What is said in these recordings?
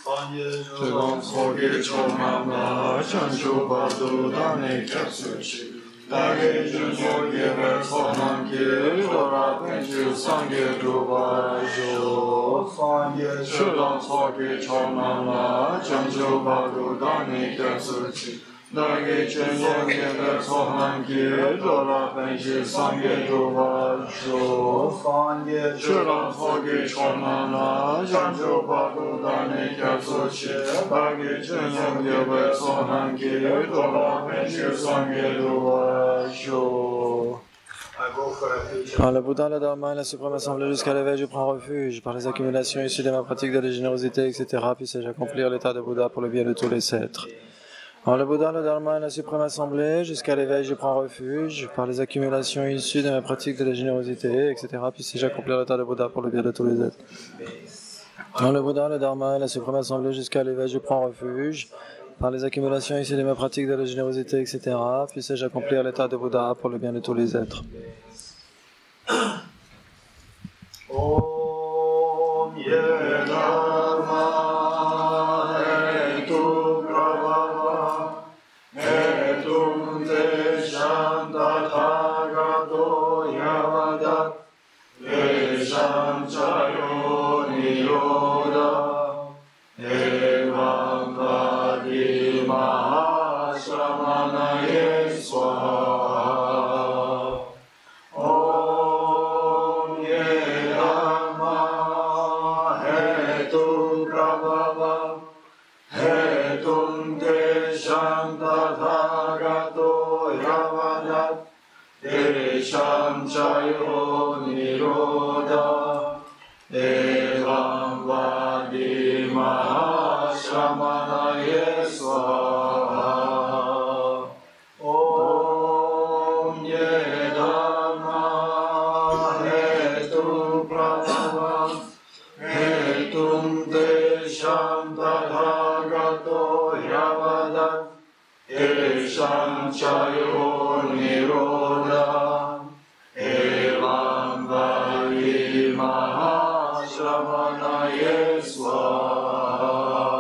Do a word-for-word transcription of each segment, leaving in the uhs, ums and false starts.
Shalom Soge Chomama Chanchu Badu Dani Kyatsuchi Dagi Junso Gebe Sohanki Dora Tenchu Sange Duba Jo Sange Shalom Soge Chomama Chanchu Badu Dani Kyatsuchi Dagi Junso Gebe Sohanki Dora Tenchu Sange Duba Jo Sange Shalom Soge Chomama Chanchu Badu Dani Kyatsuchi Dagi Junso Gebe Sohanki Dora Tenchu Sange Duba Jo. Par le Bouddha, le Dharma et la Suprême Assemblée jusqu'à l'éveil, je prends refuge. Par les accumulations issues de ma pratique de la générosité, et cetera, puisse-je accomplir l'état de Bouddha pour le bien de tous les êtres. Par le Bouddha, le Dharma et la Suprême Assemblée jusqu'à l'éveil, je prends refuge. Par les accumulations issues de ma pratique de la générosité, et cetera, puisse-je accomplir l'état de Bouddha pour le bien de tous les êtres. Par le Bouddha, le Dharma et la Suprême Assemblée jusqu'à l'éveil, je prends refuge. Par les accumulations issues de ma pratique de la générosité, et cetera, puisse-je accomplir l'état de Bouddha pour le bien de tous les êtres. Om Ye Dharma Hetu Prabhava Hetum Te Shanta Thagato Yavadat Yesham Chayo Niroda Evam Vadi Mahashramanaye Swaha. Desham Chayo Niroda Evam Vadi Mahashramanaye Swaha. Om Ye Dharma Hetu Prabhava Hetum Desham Tathagato Yavadat Desham Chayo Niroda Evam Vadi Mahashramanaye Swaha.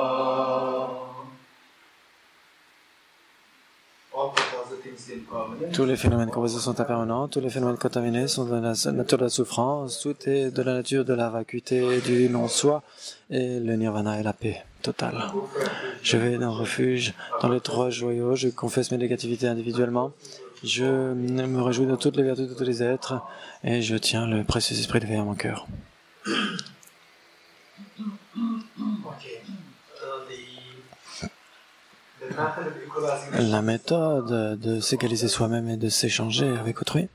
Tous les phénomènes composés sont impermanents, tous les phénomènes contaminés sont de la nature de la souffrance, tout est de la nature de la vacuité, du non-soi, et le nirvana est la paix totale. Je vais dans le refuge, dans les trois joyaux, je confesse mes négativités individuellement, je me réjouis de toutes les vertus de tous les êtres, et je tiens le précieux esprit de veille à mon cœur. La méthode de s'égaliser soi-même et de s'échanger avec autrui,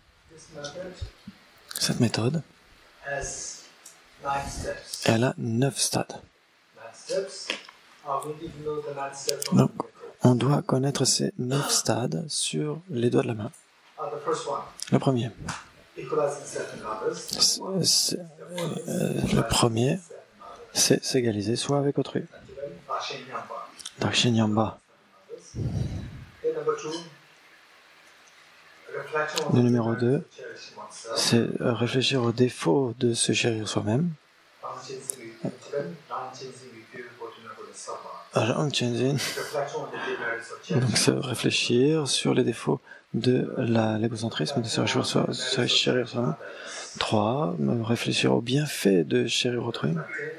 cette méthode, elle a neuf stades. Donc, on doit connaître ces neuf stades sur les doigts de la main. Le premier. C'est, euh, le premier, c'est s'égaliser soi avec autrui. Dakshinyamba. Le numéro deux, c'est réfléchir aux défauts de se chérir soi-même. Donc, c'est réfléchir sur les défauts de la, l'égocentrisme, de se chérir soi, se chérir soi-même. Trois, réfléchir aux bienfaits de chérir autrui.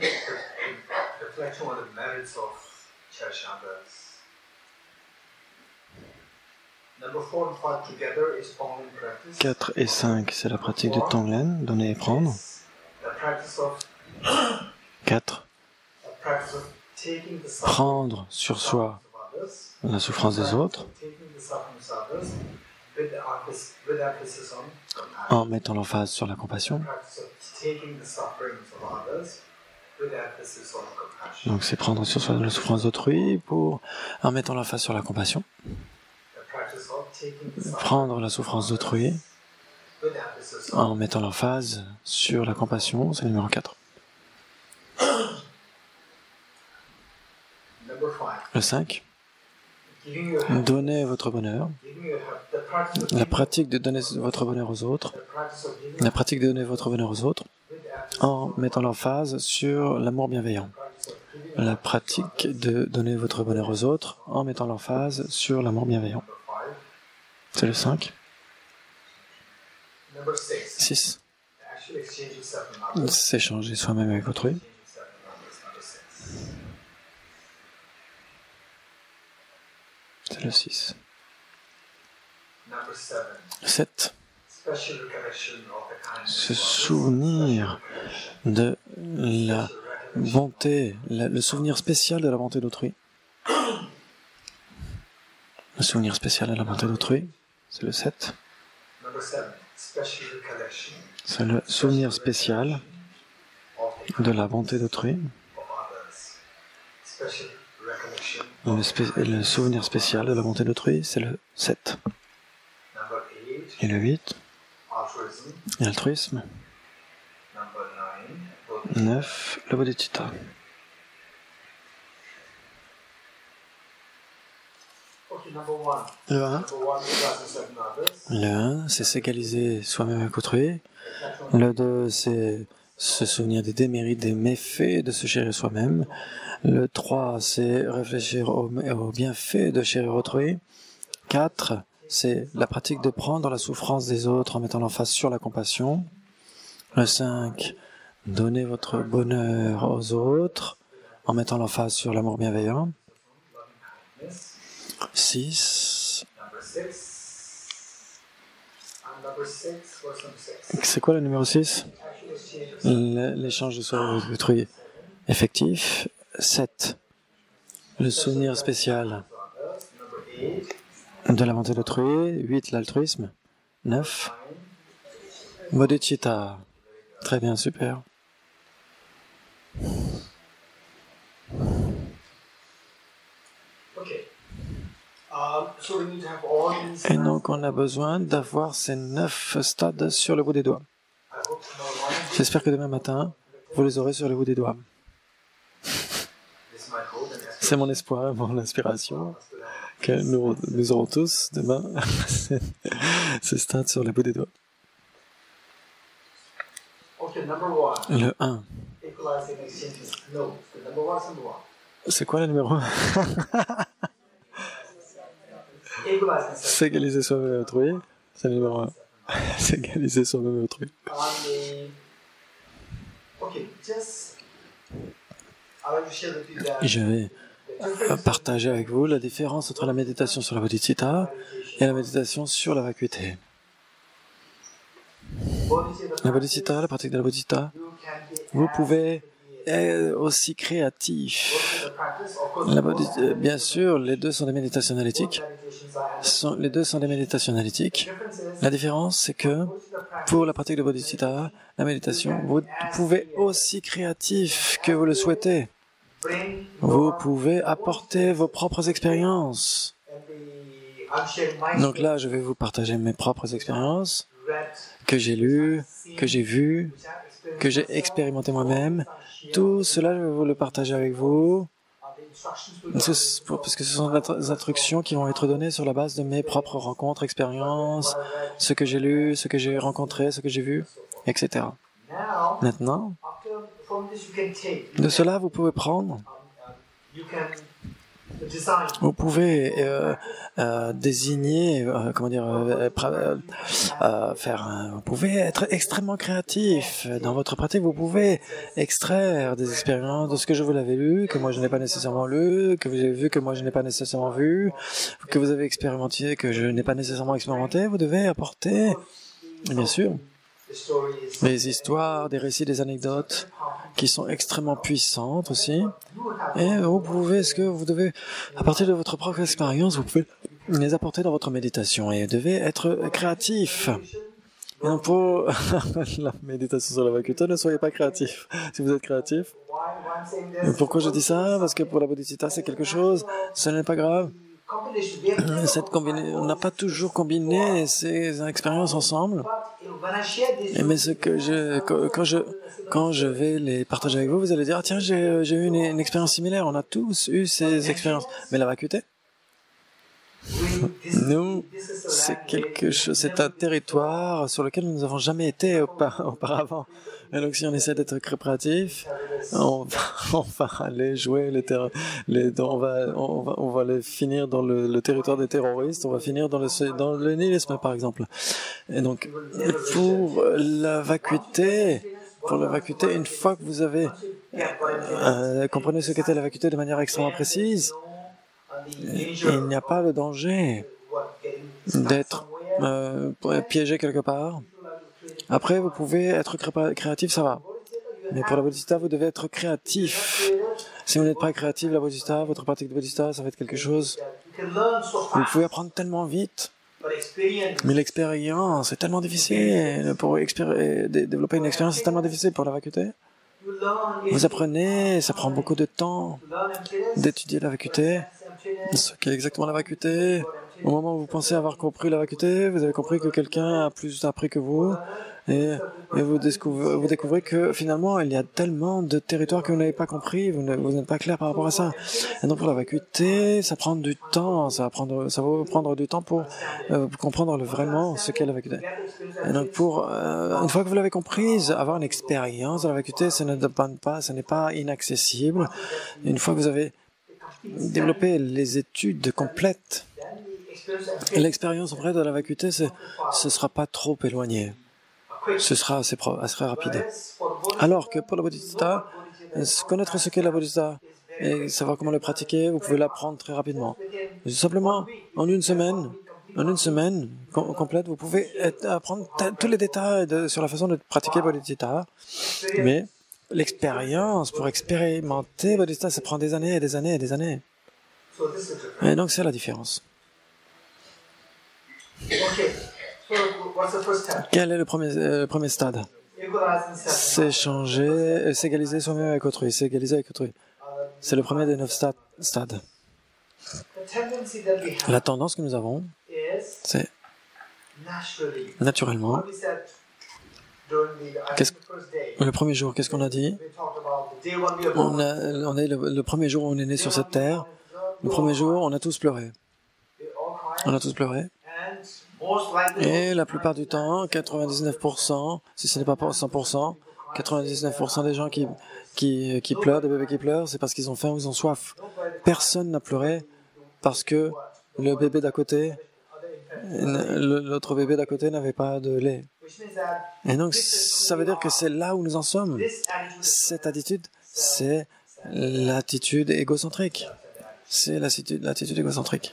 quatre et cinq, c'est la pratique de Tonglen, donner et prendre. quatre. Prendre sur soi la souffrance des autres en mettant l'emphase sur la compassion. Donc c'est prendre sur soi la souffrance d'autrui pour, en mettant l'emphase sur la compassion. Prendre la souffrance d'autrui en mettant l'emphase sur la compassion, c'est le numéro quatre. Le cinq. Donnez votre bonheur. La pratique de donner votre bonheur aux autres. La pratique de donner votre bonheur aux autres en mettant l'emphase sur l'amour bienveillant. la pratique de donner votre bonheur aux autres en mettant l'emphase sur l'amour bienveillant. C'est le cinq. six. S'échanger soi-même avec autrui. C'est le six. sept. Se souvenir de la bonté, la, le souvenir spécial de la bonté d'autrui. Le souvenir spécial de la bonté d'autrui, c'est le sept. C'est le souvenir spécial de la bonté d'autrui. Le, spé le souvenir spécial de la bonté d'autrui, c'est le sept. Et le huit, l'altruisme. neuf, le bodhicitta. Le un. Le un, c'est s'égaliser soi-même avec autrui. Le deux, c'est se souvenir des démérites, des méfaits de se chérir soi-même. Le trois, c'est réfléchir aux, aux bienfaits de chérir autrui. quatre, c'est la pratique de prendre la souffrance des autres en mettant l'emphase sur la compassion. Le cinq, donner votre bonheur aux autres en mettant l'emphase sur l'amour bienveillant. six. C'est quoi le numéro six? L'échange de soi avec autrui effectif. sept. Le souvenir spécial de la bonté d'autrui. huit. L'altruisme. neuf. Bodhicitta. Très bien, super. Et donc on a besoin d'avoir ces neuf stades sur le bout des doigts. J'espère que demain matin, vous les aurez sur le bout des doigts. C'est mon espoir, mon inspiration, que nous, nous aurons tous demain ces stades sur le bout des doigts. Le un. C'est quoi le numéro un? S'égaliser soi-même et autrui, c'est le numéro un. S'égaliser soi-même et autrui. Je vais partager avec vous la différence entre la méditation sur la bodhicitta et la méditation sur la vacuité. La bodhicitta, la pratique de la bodhicitta, vous pouvez être aussi créatif. La bodhicitta, bien sûr, les deux sont des méditations analytiques. Sont, les deux sont des méditations analytiques. La différence, c'est que pour la pratique de bodhicitta, la méditation, vous pouvez aussi créatif que vous le souhaitez. Vous pouvez apporter vos propres expériences. Donc là, je vais vous partager mes propres expériences que j'ai lues, que j'ai vues, que j'ai expérimenté moi-même. Tout cela, je vais vous le partager avec vous. Parce que ce sont des instructions qui vont être données sur la base de mes propres rencontres, expériences, ce que j'ai lu, ce que j'ai rencontré, ce que j'ai vu, et cetera. Maintenant, de cela, vous pouvez prendre, vous pouvez euh, euh, désigner, euh, comment dire, euh, euh, faire, un, vous pouvez être extrêmement créatif dans votre pratique. Vous pouvez extraire des expériences de ce que je vous l'avais lu, que moi je n'ai pas nécessairement lu, que vous avez vu que moi je n'ai pas nécessairement vu, que vous avez expérimenté que je n'ai pas nécessairement expérimenté. Vous devez apporter, bien sûr, des histoires, des récits, des anecdotes qui sont extrêmement puissantes aussi. Et vous pouvez, ce que vous devez, à partir de votre propre expérience, vous pouvez les apporter dans votre méditation et vous devez être créatif. Et donc pour la méditation sur la vacuité, ne soyez pas créatif. Si vous êtes créatif, et pourquoi je dis ça? Parce que pour la bodhicitta, c'est quelque chose, ce n'est pas grave. Cette combiné... On n'a pas toujours combiné ces expériences ensemble. Mais ce que je, quand je, quand je vais les partager avec vous, vous allez dire, ah, tiens, j'ai, j'ai eu une, une expérience similaire. On a tous eu ces expériences. Mais la vacuité, Nous, c'est quelque chose, c'est un territoire sur lequel nous n'avons jamais été auparavant. Et donc, si on essaie d'être créatif, on va, on va aller jouer les, terrains, les on va, on va, on va aller finir dans le, le territoire des terroristes, on va finir dans le, dans le nihilisme, par exemple. Et donc, pour la vacuité, pour la vacuité, une fois que vous avez euh, comprenez ce qu'était la vacuité de manière extrêmement précise, il n'y a pas le danger d'être euh, piégé quelque part. Après, vous pouvez être cré créatif, ça va. Mais pour la bodhisattva, vous devez être créatif. Si vous n'êtes pas créatif, la bodhisattva, votre pratique de bodhisattva, ça va être quelque chose. Vous pouvez apprendre tellement vite. Mais l'expérience est tellement difficile. Pour développer une expérience, c'est tellement difficile pour la vacuité. Vous apprenez, ça prend beaucoup de temps d'étudier la vacuité. Ce qu'est exactement la vacuité. Au moment où vous pensez avoir compris la vacuité, vous avez compris que quelqu'un a plus appris que vous, et, et vous, découvrez, vous découvrez que finalement il y a tellement de territoires que vous n'avez pas compris, vous n'êtes pas clair par rapport à ça. Et donc pour la vacuité, ça prend du temps, ça va prendre, ça va prendre du temps pour euh, comprendre le, vraiment ce qu'est la vacuité. Et donc pour, euh, une fois que vous l'avez comprise, avoir une expérience de la vacuité, ça ne dépend pas, ce n'est pas inaccessible. Une fois que vous avez développé les études complètes, l'expérience vraie de la vacuité, ce ne sera pas trop éloigné. Ce sera assez, assez rapide. Alors que pour la bodhisattva, connaître ce qu'est la bodhisattva et savoir comment le pratiquer, vous pouvez l'apprendre très rapidement. Simplement, en une semaine, en une semaine com complète, vous pouvez apprendre tous les détails de, sur la façon de pratiquer bodhisattva. Mais l'expérience, pour expérimenter bodhisattva, ça prend des années et des années et des années. Et donc c'est la différence. Quel est le premier, euh, le premier stade? S'échanger, s'égaliser soi-même avec autrui, s'égaliser avec autrui. C'est le premier des neuf stades. stades. La tendance que nous avons, c'est naturellement, le premier jour, qu'est-ce qu'on a dit? On, a, on est le, le premier jour où on est né sur cette terre, le premier jour, on a tous pleuré. On a tous pleuré. Et la plupart du temps, quatre-vingt-dix-neuf pour cent, si ce n'est pas cent pour cent, quatre-vingt-dix-neuf pour cent des gens qui, qui, qui pleurent, des bébés qui pleurent, c'est parce qu'ils ont faim ou ils ont soif. Personne n'a pleuré parce que le bébé d'à côté, l'autre bébé d'à côté n'avait pas de lait. Et donc, ça veut dire que c'est là où nous en sommes. Cette attitude, c'est l'attitude égocentrique. C'est l'attitude égocentrique.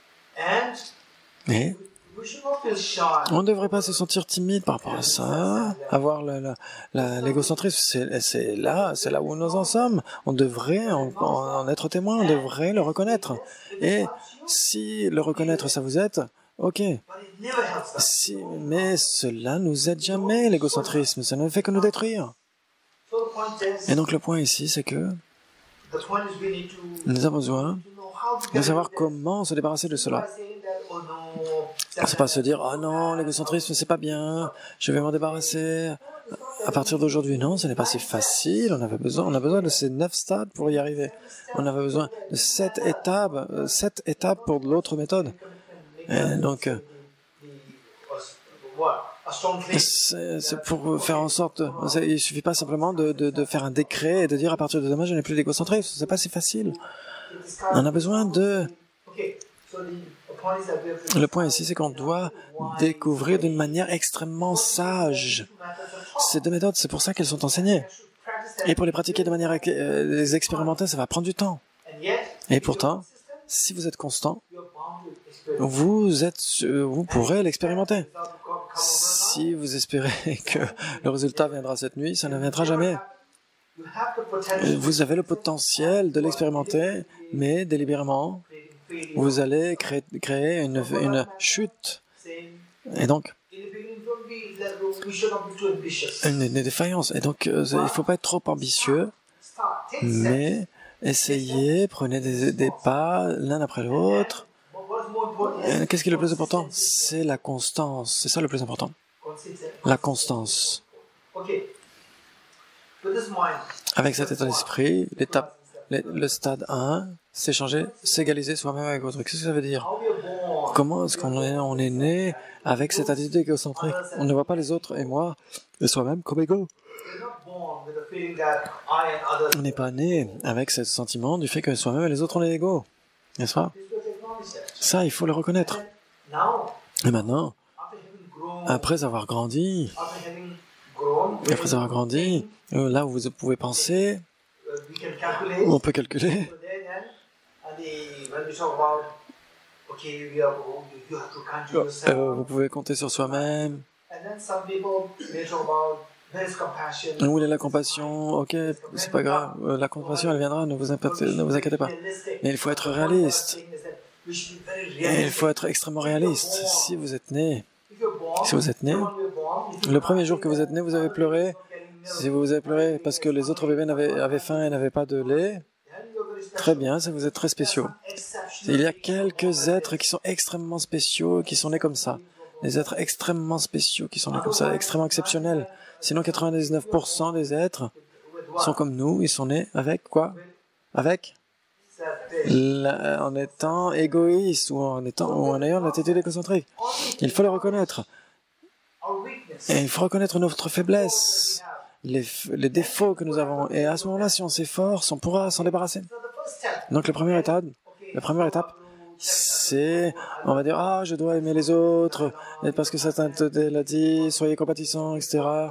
Et on ne devrait pas se sentir timide par rapport à ça, avoir l'égocentrisme, c'est là, c'est là où nous en sommes. On devrait en, en être témoin, on devrait le reconnaître. Et si le reconnaître, ça vous aide, ok. Si, mais cela nous aide jamais, l'égocentrisme, ça ne fait que nous détruire. Et donc le point ici, c'est que nous avons besoin de savoir comment se débarrasser de cela. C'est pas se dire « Ah oh non, l'égocentrisme, c'est pas bien, je vais m'en débarrasser à partir d'aujourd'hui. » Non, ce n'est pas si facile, on, avait besoin, on a besoin de ces neuf stades pour y arriver. On avait besoin de sept étapes, sept étapes pour l'autre méthode. Et donc, c'est pour faire en sorte, il ne suffit pas simplement de, de, de faire un décret et de dire « À partir de demain, je n'ai plus d'égocentrisme. » C'est pas si facile. On a besoin de... Le point ici, c'est qu'on doit découvrir d'une manière extrêmement sage. Ces deux méthodes, c'est pour ça qu'elles sont enseignées. Et pour les pratiquer de manière euh, les expérimenter, ça va prendre du temps. Et pourtant, si vous êtes constant, vous, êtes, vous pourrez l'expérimenter. Si vous espérez que le résultat viendra cette nuit, ça ne viendra jamais. Vous avez le potentiel de l'expérimenter, mais délibérément, vous allez créer, créer une, une chute. Et donc, une, une défaillance. Et donc, euh, il ne faut pas être trop ambitieux, mais essayez, prenez des, des pas l'un après l'autre. Qu'est-ce qui est le plus important? C'est la constance. C'est ça le plus important. La constance. Avec cet état d'esprit, l'étape, le stade un, s'échanger, s'égaliser soi-même avec autrui. Qu'est-ce que ça veut dire? Comment est-ce qu'on est, on est né avec cette attitude égocentrique? On ne voit pas les autres et moi et soi-même comme égaux. On n'est pas né avec ce sentiment du fait que soi-même et les autres on est égaux, n'est-ce pas? Ça, il faut le reconnaître. Et maintenant, après avoir grandi, après avoir grandi, là où vous pouvez penser, on peut calculer. Euh, vous pouvez compter sur soi-même. Où est la compassion? Ok, c'est pas grave. La compassion, elle viendra. Ne vous, ne vous inquiétez pas. Mais il faut être réaliste. Et il faut être extrêmement réaliste. Si vous êtes né, si vous êtes né, le premier jour que vous êtes né, vous avez pleuré. Si vous avez pleuré parce que les autres bébés avaient, avaient faim et n'avaient pas de lait, très bien, ça vous êtes très spéciaux. Il y a quelques êtres qui sont extrêmement spéciaux, qui sont nés comme ça. Des êtres extrêmement spéciaux, qui sont nés comme ça, extrêmement exceptionnels. Sinon, quatre-vingt-dix-neuf pour cent des êtres sont comme nous, ils sont nés avec quoi? Avec la, en étant égoïstes ou en, étant, ou en ayant l'attitude égocentrique. Il faut le reconnaître. Et il faut reconnaître notre faiblesse, les, les défauts que nous avons. Et à ce moment-là, si on s'efforce, on pourra s'en débarrasser. Donc la première étape, la première étape, c'est, on va dire, ah, je dois aimer les autres, et parce que Satan l'a dit, soyez compatissants, et cetera.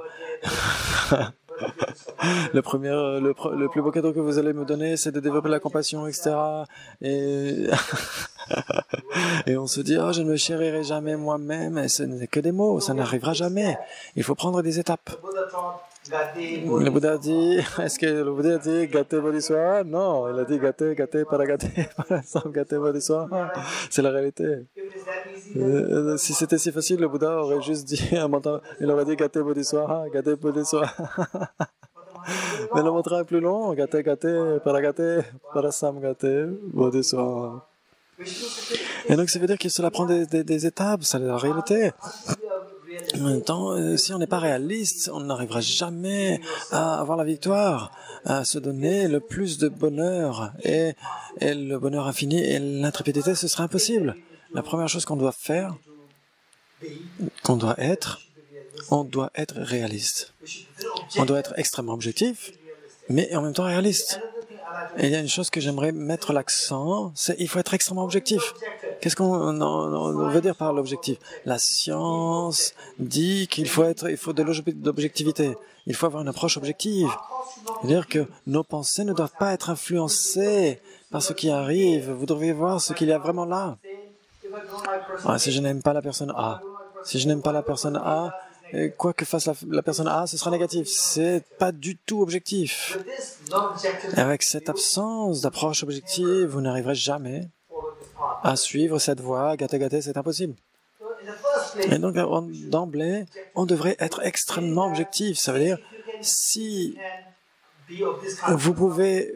le, premier, le, le plus beau cadeau que vous allez me donner, c'est de développer la compassion, et cetera. Et, et on se dit, oh, je ne me chérirai jamais moi-même, et ce n'est que des mots, ça n'arrivera jamais. Il faut prendre des étapes. Le Bouddha dit, est-ce que le Bouddha a dit gâté bodhisattva? Non, il a dit gâté, gâté, para gâté, par exemple, gâté bodhisattva. C'est la réalité. Euh, si c'était si facile, le Bouddha aurait juste dit, il aurait dit gâté bodhisattva, gâté bodhisattva. Mais le mantra est plus long, gâté, gâté, para gâté, para sam gâté, bodhisattva. Et donc ça veut dire que cela prend des, des, des étapes, c'est la réalité. En même temps, si on n'est pas réaliste, on n'arrivera jamais à avoir la victoire, à se donner le plus de bonheur et, et le bonheur infini et l'intrépidité, ce serait impossible. La première chose qu'on doit faire, qu'on doit être, on doit être réaliste. On doit être extrêmement objectif, mais en même temps réaliste. Et il y a une chose que j'aimerais mettre l'accent, c'est qu'il faut être extrêmement objectif. Qu'est-ce qu'on veut dire par l'objectif? La science dit qu'il faut être, il faut de l'objectivité. Il faut avoir une approche objective. C'est-à-dire que nos pensées ne doivent pas être influencées par ce qui arrive. Vous devriez voir ce qu'il y a vraiment là. Ah, si je n'aime pas la personne A, si je n'aime pas la personne A, et quoi que fasse la, la personne A, ce sera négatif. C'est pas du tout objectif. Et avec cette absence d'approche objective, vous n'arriverez jamais à suivre cette voie. Gâté, gâté, c'est impossible. Et donc, d'emblée, on devrait être extrêmement objectif. Ça veut dire, si vous pouvez,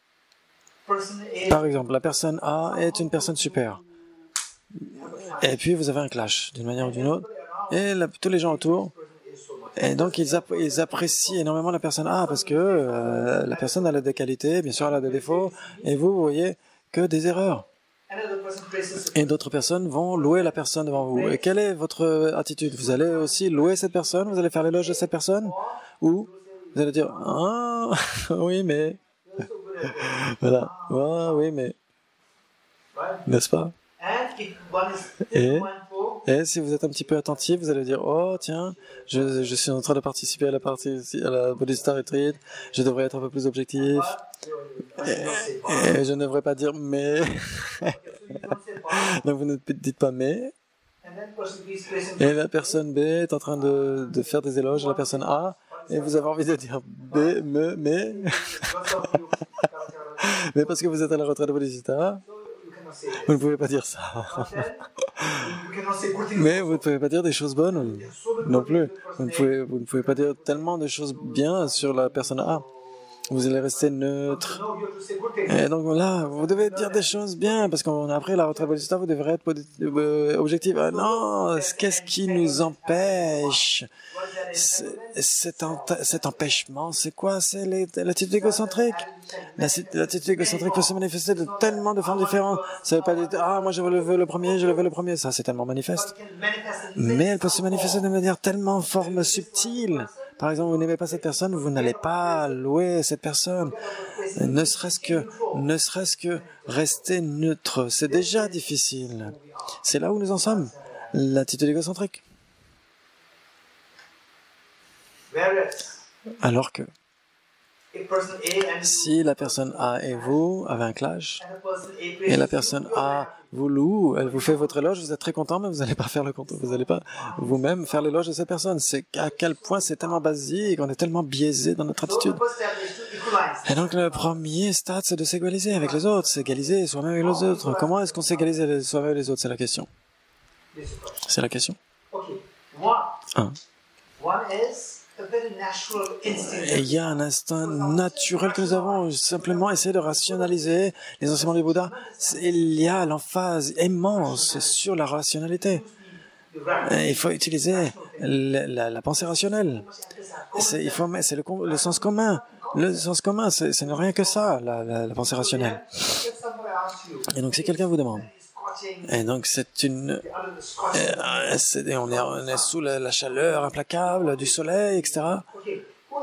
par exemple, la personne A est une personne super, et puis vous avez un clash, d'une manière ou d'une autre, et la, tous les gens autour, et donc ils, app ils apprécient énormément la personne A parce que euh, la personne elle a des qualités, bien sûr elle a des défauts, et vous, vous voyez que des erreurs. Et d'autres personnes vont louer la personne devant vous. Et quelle est votre attitude? Vous allez aussi louer cette personne? Vous allez faire l'éloge de cette personne? Ou vous allez dire, ah, oui mais, voilà, ah, oui mais, n'est-ce pas? Et, et si vous êtes un petit peu attentif, vous allez dire, oh tiens, je, je suis en train de participer à la, partie, à la Bodhisattva Retreat, je devrais être un peu plus objectif, et, et je ne devrais pas dire mais, donc vous ne dites pas mais, et la personne B est en train de, de faire des éloges à la personne A, et vous avez envie de dire B, me, mais, mais parce que vous êtes à la retraite de Bodhisattva, vous ne pouvez pas dire ça. Mais vous ne pouvez pas dire des choses bonnes non plus. Vous ne pouvez, vous ne pouvez pas dire tellement de choses bien sur la personne A. Vous allez rester neutre. Et donc là, vous devez dire des choses bien, parce qu'on a appris la retraite Bodhisattva, vous devrez être objectif. Ah non, qu'est-ce qui nous empêche cet, cet empêchement, c'est quoi? C'est l'attitude égocentrique. L'attitude égocentrique peut se manifester de tellement de formes différentes. Ça ne veut pas dire, ah, moi je veux le, veux le premier, je le veux le premier. Ça, c'est tellement manifeste. Mais elle peut se manifester de manière tellement forme subtile. Par exemple, vous n'aimez pas cette personne, vous n'allez pas louer cette personne. Ne serait-ce que, ne serait-ce que rester neutre, c'est déjà difficile. C'est là où nous en sommes. L'attitude égocentrique. Alors que si la personne A et vous avez un clash, et la personne A vous loue, elle vous fait votre éloge, vous êtes très content, mais vous n'allez pas faire le compte, vous n'allez pas vous-même faire l'éloge de cette personne. C'est à quel point c'est tellement basique, on est tellement biaisé dans notre attitude. Et donc le premier stade, c'est de s'égaliser avec les autres, s'égaliser soi-même avec les autres. Comment est-ce qu'on s'égalise soi-même avec les autres? C'est la question. C'est la question. Un. Et il y a un instinct naturel que nous avons, simplement essayer de rationaliser les enseignements du Bouddha. Il y a l'emphase immense sur la rationalité. Et il faut utiliser la, la, la pensée rationnelle. C'est le, le sens commun. Le sens commun, ce n'est rien que ça, la, la, la pensée rationnelle. Et donc si quelqu'un vous demande, et donc c'est une, euh, est, on, est, on est sous la, la chaleur implacable du soleil, et cetera. Et,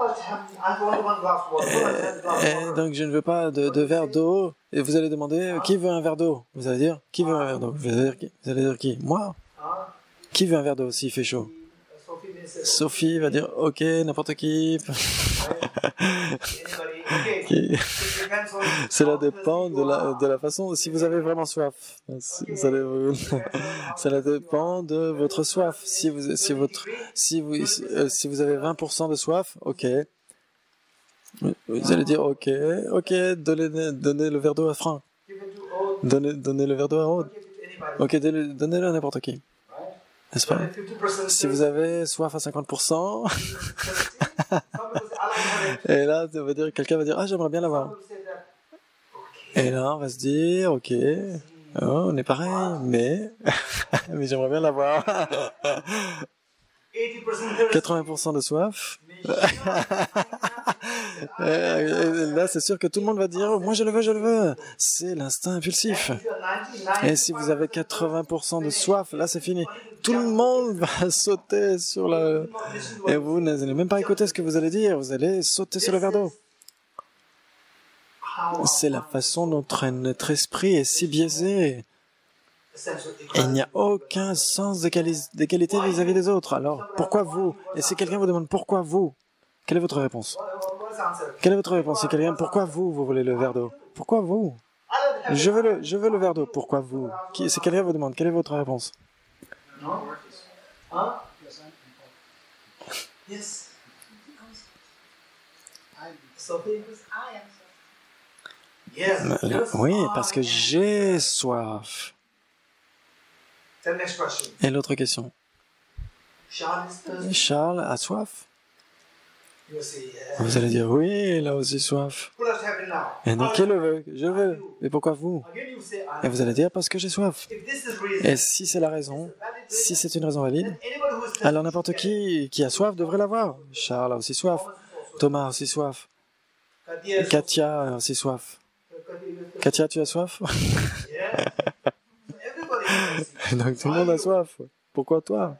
et donc je ne veux pas de, de verre d'eau. Et vous allez demander qui veut un verre d'eau. Vous allez dire qui veut un verre d'eau. Vous allez dire qui, vous allez dire qui? Moi. Qui veut un verre d'eau s'il fait chaud? Sophie va dire ok, n'importe qui. Cela dépend de la, de la façon, si vous avez vraiment soif. Cela dépend de votre soif. Si vous, si votre, si vous, si vous avez vingt pour cent de soif, ok. Vous allez dire ok, ok, donnez, donnez le verre d'eau à Franck. Donnez, donnez le verre d'eau à Rod. Ok, donnez-le à n'importe qui. N'est-ce pas? Si vous avez soif à cinquante pour cent, et là, ça veut dire, quelqu'un va dire, ah, j'aimerais bien l'avoir. Et là, on va se dire, ok, oh, on est pareil, mais, mais j'aimerais bien l'avoir. quatre-vingts pour cent de soif. Et là, c'est sûr que tout le monde va dire, moi je le veux, je le veux. C'est l'instinct impulsif. Et si vous avez quatre-vingts pour cent de soif, là c'est fini. Tout le monde va sauter sur la... Et vous n'allez même pas écouter ce que vous allez dire, vous allez sauter sur le verre d'eau. C'est la façon dont notre esprit est si biaisé. Et il n'y a aucun sens d'égalité vis-à-vis des autres. Alors, pourquoi vous? Et si quelqu'un vous demande pourquoi vous, quelle est votre réponse? Quelle est votre réponse? Si quelqu'un, pourquoi vous, vous voulez le verre d'eau? Pourquoi vous? Je veux le, je veux le verre d'eau. Pourquoi vous? Qui, si quelqu'un vous demande, quelle est votre réponse? Oui, parce que j'ai soif. Et l'autre question. Charles a soif? Vous allez dire, oui, il a aussi soif. Et donc, qui le veut? Je veux. Et pourquoi vous? Et vous allez dire, parce que j'ai soif. Et si c'est la raison, si c'est une raison valide, alors n'importe qui qui a soif devrait l'avoir. Charles a aussi soif. Thomas a aussi soif. Katia a aussi soif. Katia, tu as soif? Donc tout le monde a soif. Pourquoi toi?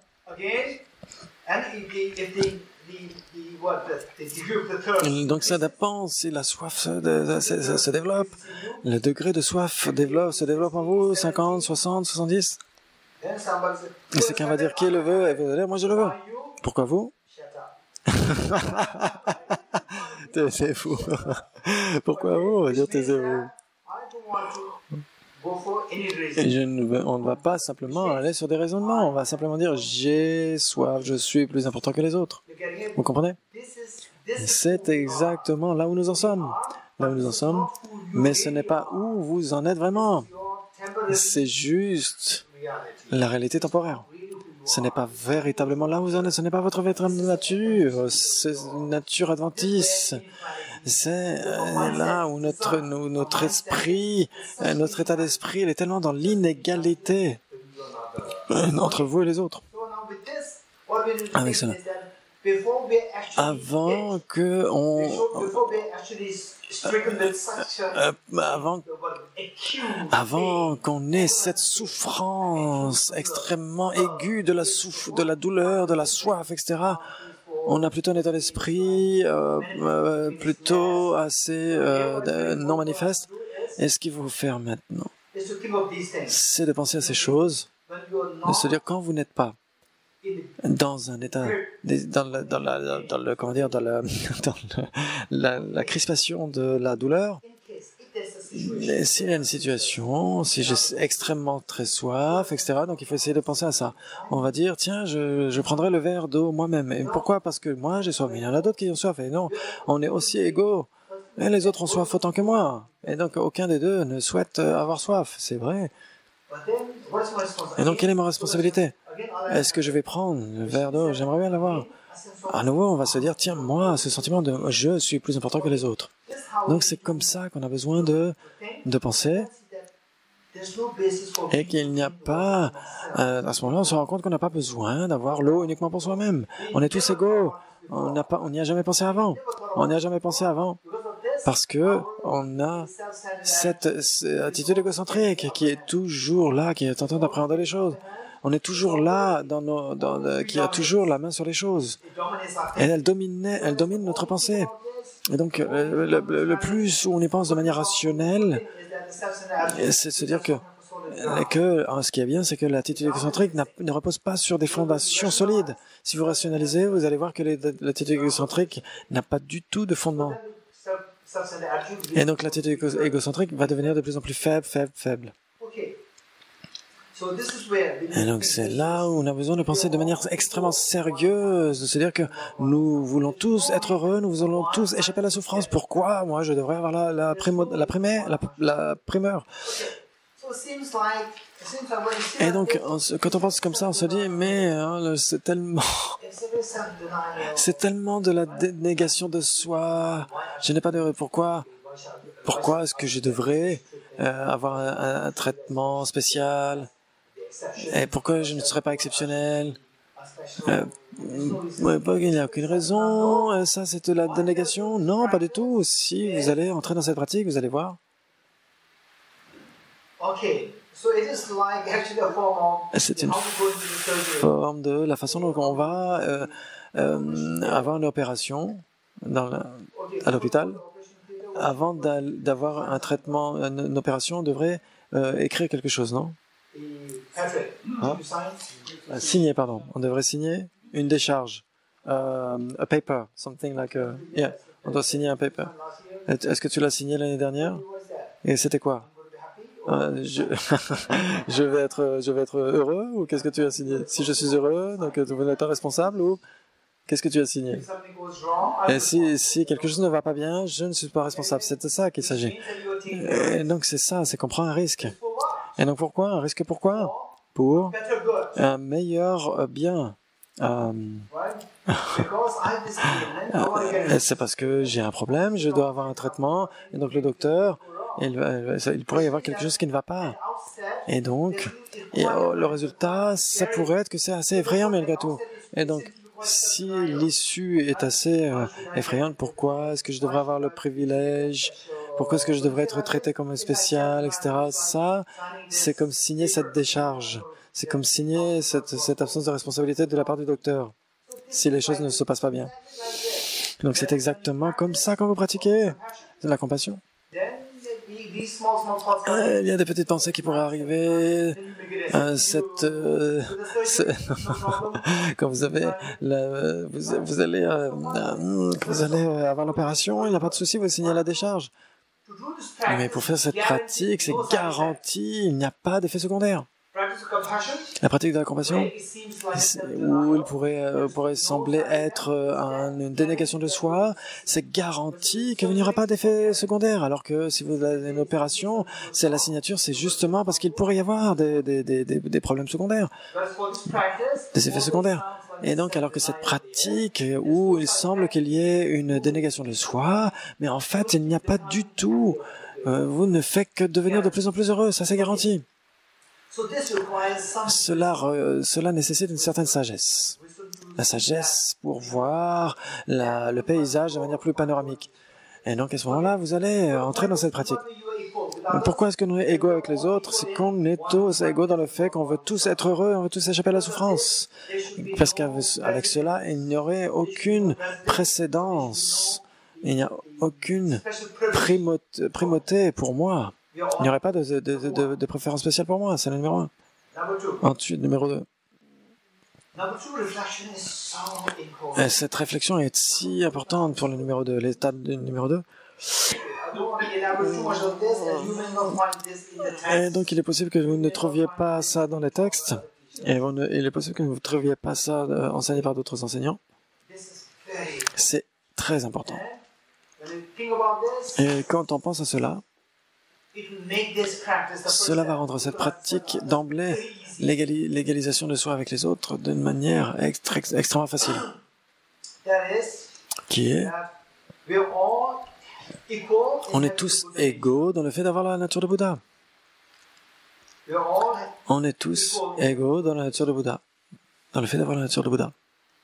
Donc ça dépend si la soif se, de, se, se développe. Le degré de soif développe, se développe en vous, cinquante, soixante, soixante-dix. Et quelqu'un va dire qui le veut, et vous allez dire moi je le veux. Pourquoi vous? C'est fou. Pourquoi vous? On va dire taisez-vous. Et je ne veux, on ne va pas simplement aller sur des raisonnements, on va simplement dire j'ai soif, je suis plus important que les autres. Vous comprenez? C'est exactement là où nous en sommes. Là où nous en sommes, mais ce n'est pas où vous en êtes vraiment. C'est juste la réalité temporaire. Ce n'est pas véritablement là où vous en êtes, ce n'est pas votre véritable nature, c'est une nature adventiste. C'est là où notre, notre esprit, notre état d'esprit, il est tellement dans l'inégalité entre vous et les autres. Avec cela, avant que on, euh, avant, avant qu'on ait cette souffrance extrêmement aiguë de la souff de la douleur, de la soif, et cetera, on a plutôt un état d'esprit euh, euh, plutôt assez euh, non manifeste. Et ce qu'il faut faire maintenant, c'est de penser à ces choses, de se dire quand vous n'êtes pas dans un état, dans la, dans la, dans le, comment dire, dans la, dans le, la, la crispation de la douleur. Et s'il y a une situation, si j'ai extrêmement très soif, et cetera, donc il faut essayer de penser à ça. On va dire, tiens, je, je prendrai le verre d'eau moi-même. Et pourquoi? Parce que moi, j'ai soif. Mais il y en a d'autres qui ont soif. Et non, on est aussi égaux. Et les autres ont soif autant que moi. Et donc, aucun des deux ne souhaite avoir soif. C'est vrai. Et donc, quelle est ma responsabilité? Est-ce que je vais prendre le verre d'eau? J'aimerais bien l'avoir. À nouveau, on va se dire, tiens, moi, ce sentiment de je suis plus important que les autres. Donc, c'est comme ça qu'on a besoin de, de penser. Et qu'il n'y a pas, euh, à ce moment-là, on se rend compte qu'on n'a pas besoin d'avoir l'eau uniquement pour soi-même. On est tous égaux. On n'a pas, on n'y a jamais pensé avant. On n'y a jamais pensé avant. Parce que on a cette, cette attitude égocentrique qui est toujours là, qui est en train d'appréhender les choses. On est toujours là, dans nos, dans, qui a toujours la main sur les choses. Et elle domine, elle domine notre pensée. Et donc, le, le, le plus où on y pense de manière rationnelle, c'est de se dire que, que ce qui est bien, c'est que l'attitude égocentrique ne repose pas sur des fondations solides. Si vous rationalisez, vous allez voir que l'attitude égocentrique n'a pas du tout de fondement. Et donc l'attitude égocentrique va devenir de plus en plus faible, faible, faible. Et donc c'est là où on a besoin de penser de manière extrêmement sérieuse, de se dire que nous voulons tous être heureux, nous voulons tous échapper à la souffrance. Pourquoi moi je devrais avoir la, la, primo, la, primeur, la, la primeur? Et donc on se, quand on pense comme ça, on se dit mais hein, c'est tellement... C'est tellement de la négation de soi. Je n'ai pas de... Pourquoi Pourquoi est-ce que je devrais euh, avoir un, un traitement spécial? Et pourquoi je ne serais pas exceptionnel? euh, Il n'y a aucune raison. Ça, c'est de la dénégation? Non, pas du tout. Si vous allez entrer dans cette pratique, vous allez voir. C'est une forme de la façon dont on va euh, euh, avoir une opération dans la, à l'hôpital. Avant d'avoir un traitement, une opération, on devrait euh, écrire quelque chose, non? Hein? Signer, pardon. On devrait signer une décharge. Uh, a paper, something like a... Yeah, on doit signer un paper. Est-ce que tu l'as signé l'année dernière? Et c'était quoi? Euh, je... je vais être, je vais être heureux ou qu'est-ce que tu as signé? Si je suis heureux, donc vous n'êtes pas responsable ou qu'est-ce que tu as signé? Et si, si quelque chose ne va pas bien, je ne suis pas responsable. C'est de ça qu'il s'agit. Et donc c'est ça, c'est qu'on prend un risque. Et donc pourquoi? Un risque pourquoi? Pour un meilleur bien. Euh... c'est parce que j'ai un problème, je dois avoir un traitement, et donc le docteur, il, il pourrait y avoir quelque chose qui ne va pas. Et donc, et, oh, le résultat, ça pourrait être que c'est assez effrayant malgré tout. Et donc, si l'issue est assez euh, effrayante, pourquoi est-ce que je devrais avoir le privilège? Pourquoi est-ce que je devrais être traité comme un spécial, et cetera. Ça, c'est comme signer cette décharge. C'est comme signer cette, cette absence de responsabilité de la part du docteur, si les choses ne se passent pas bien. Donc c'est exactement comme ça qu'on vous pratiquez la compassion. Euh, il y a des petites pensées qui pourraient arriver. Euh, cette, euh, quand vous avez, la, vous, vous allez, euh, vous allez avoir l'opération, il n'y a pas de souci, vous signez la décharge. Mais pour faire cette pratique, c'est garanti, il n'y a pas d'effet secondaire. La pratique de la compassion, où il pourrait, euh, pourrait sembler être euh, un, une dénégation de soi, c'est garanti qu'il n'y aura pas d'effet secondaire. Alors que si vous avez une opération, c'est la signature, c'est justement parce qu'il pourrait y avoir des, des, des, des, des problèmes secondaires, des effets secondaires. Et donc, alors que cette pratique où il semble qu'il y ait une dénégation de soi, mais en fait, il n'y a pas du tout. Euh, vous ne faites que devenir de plus en plus heureux, ça c'est garanti. Cela, euh, cela nécessite une certaine sagesse. la sagesse pour voir la, le paysage de manière plus panoramique. Et donc à ce moment-là, vous allez entrer dans cette pratique. Pourquoi est-ce que nous sommes égaux avec les autres? C'est qu'on est tous égaux dans le fait qu'on veut tous être heureux, on veut tous échapper à la souffrance. Parce qu'avec cela, il n'y aurait aucune précédence, il n'y a aucune primauté, primauté pour moi. Il n'y aurait pas de, de, de, de, de préférence spéciale pour moi, c'est le numéro un. Ensuite, numéro deux. Et cette réflexion est si importante pour le numéro deux, l'étape du numéro deux. Et donc, il est possible que vous ne trouviez pas ça dans les textes, et ne, il est possible que vous ne trouviez pas ça euh, enseigné par d'autres enseignants. C'est très important. Et quand on pense à cela, cela va rendre cette pratique d'emblée, l'égali l'égalisation de soi avec les autres, d'une manière extra extrêmement facile, qui est on est tous égaux dans le fait d'avoir la nature de Bouddha. On est tous égaux dans la nature de Bouddha, dans le fait d'avoir la nature de Bouddha.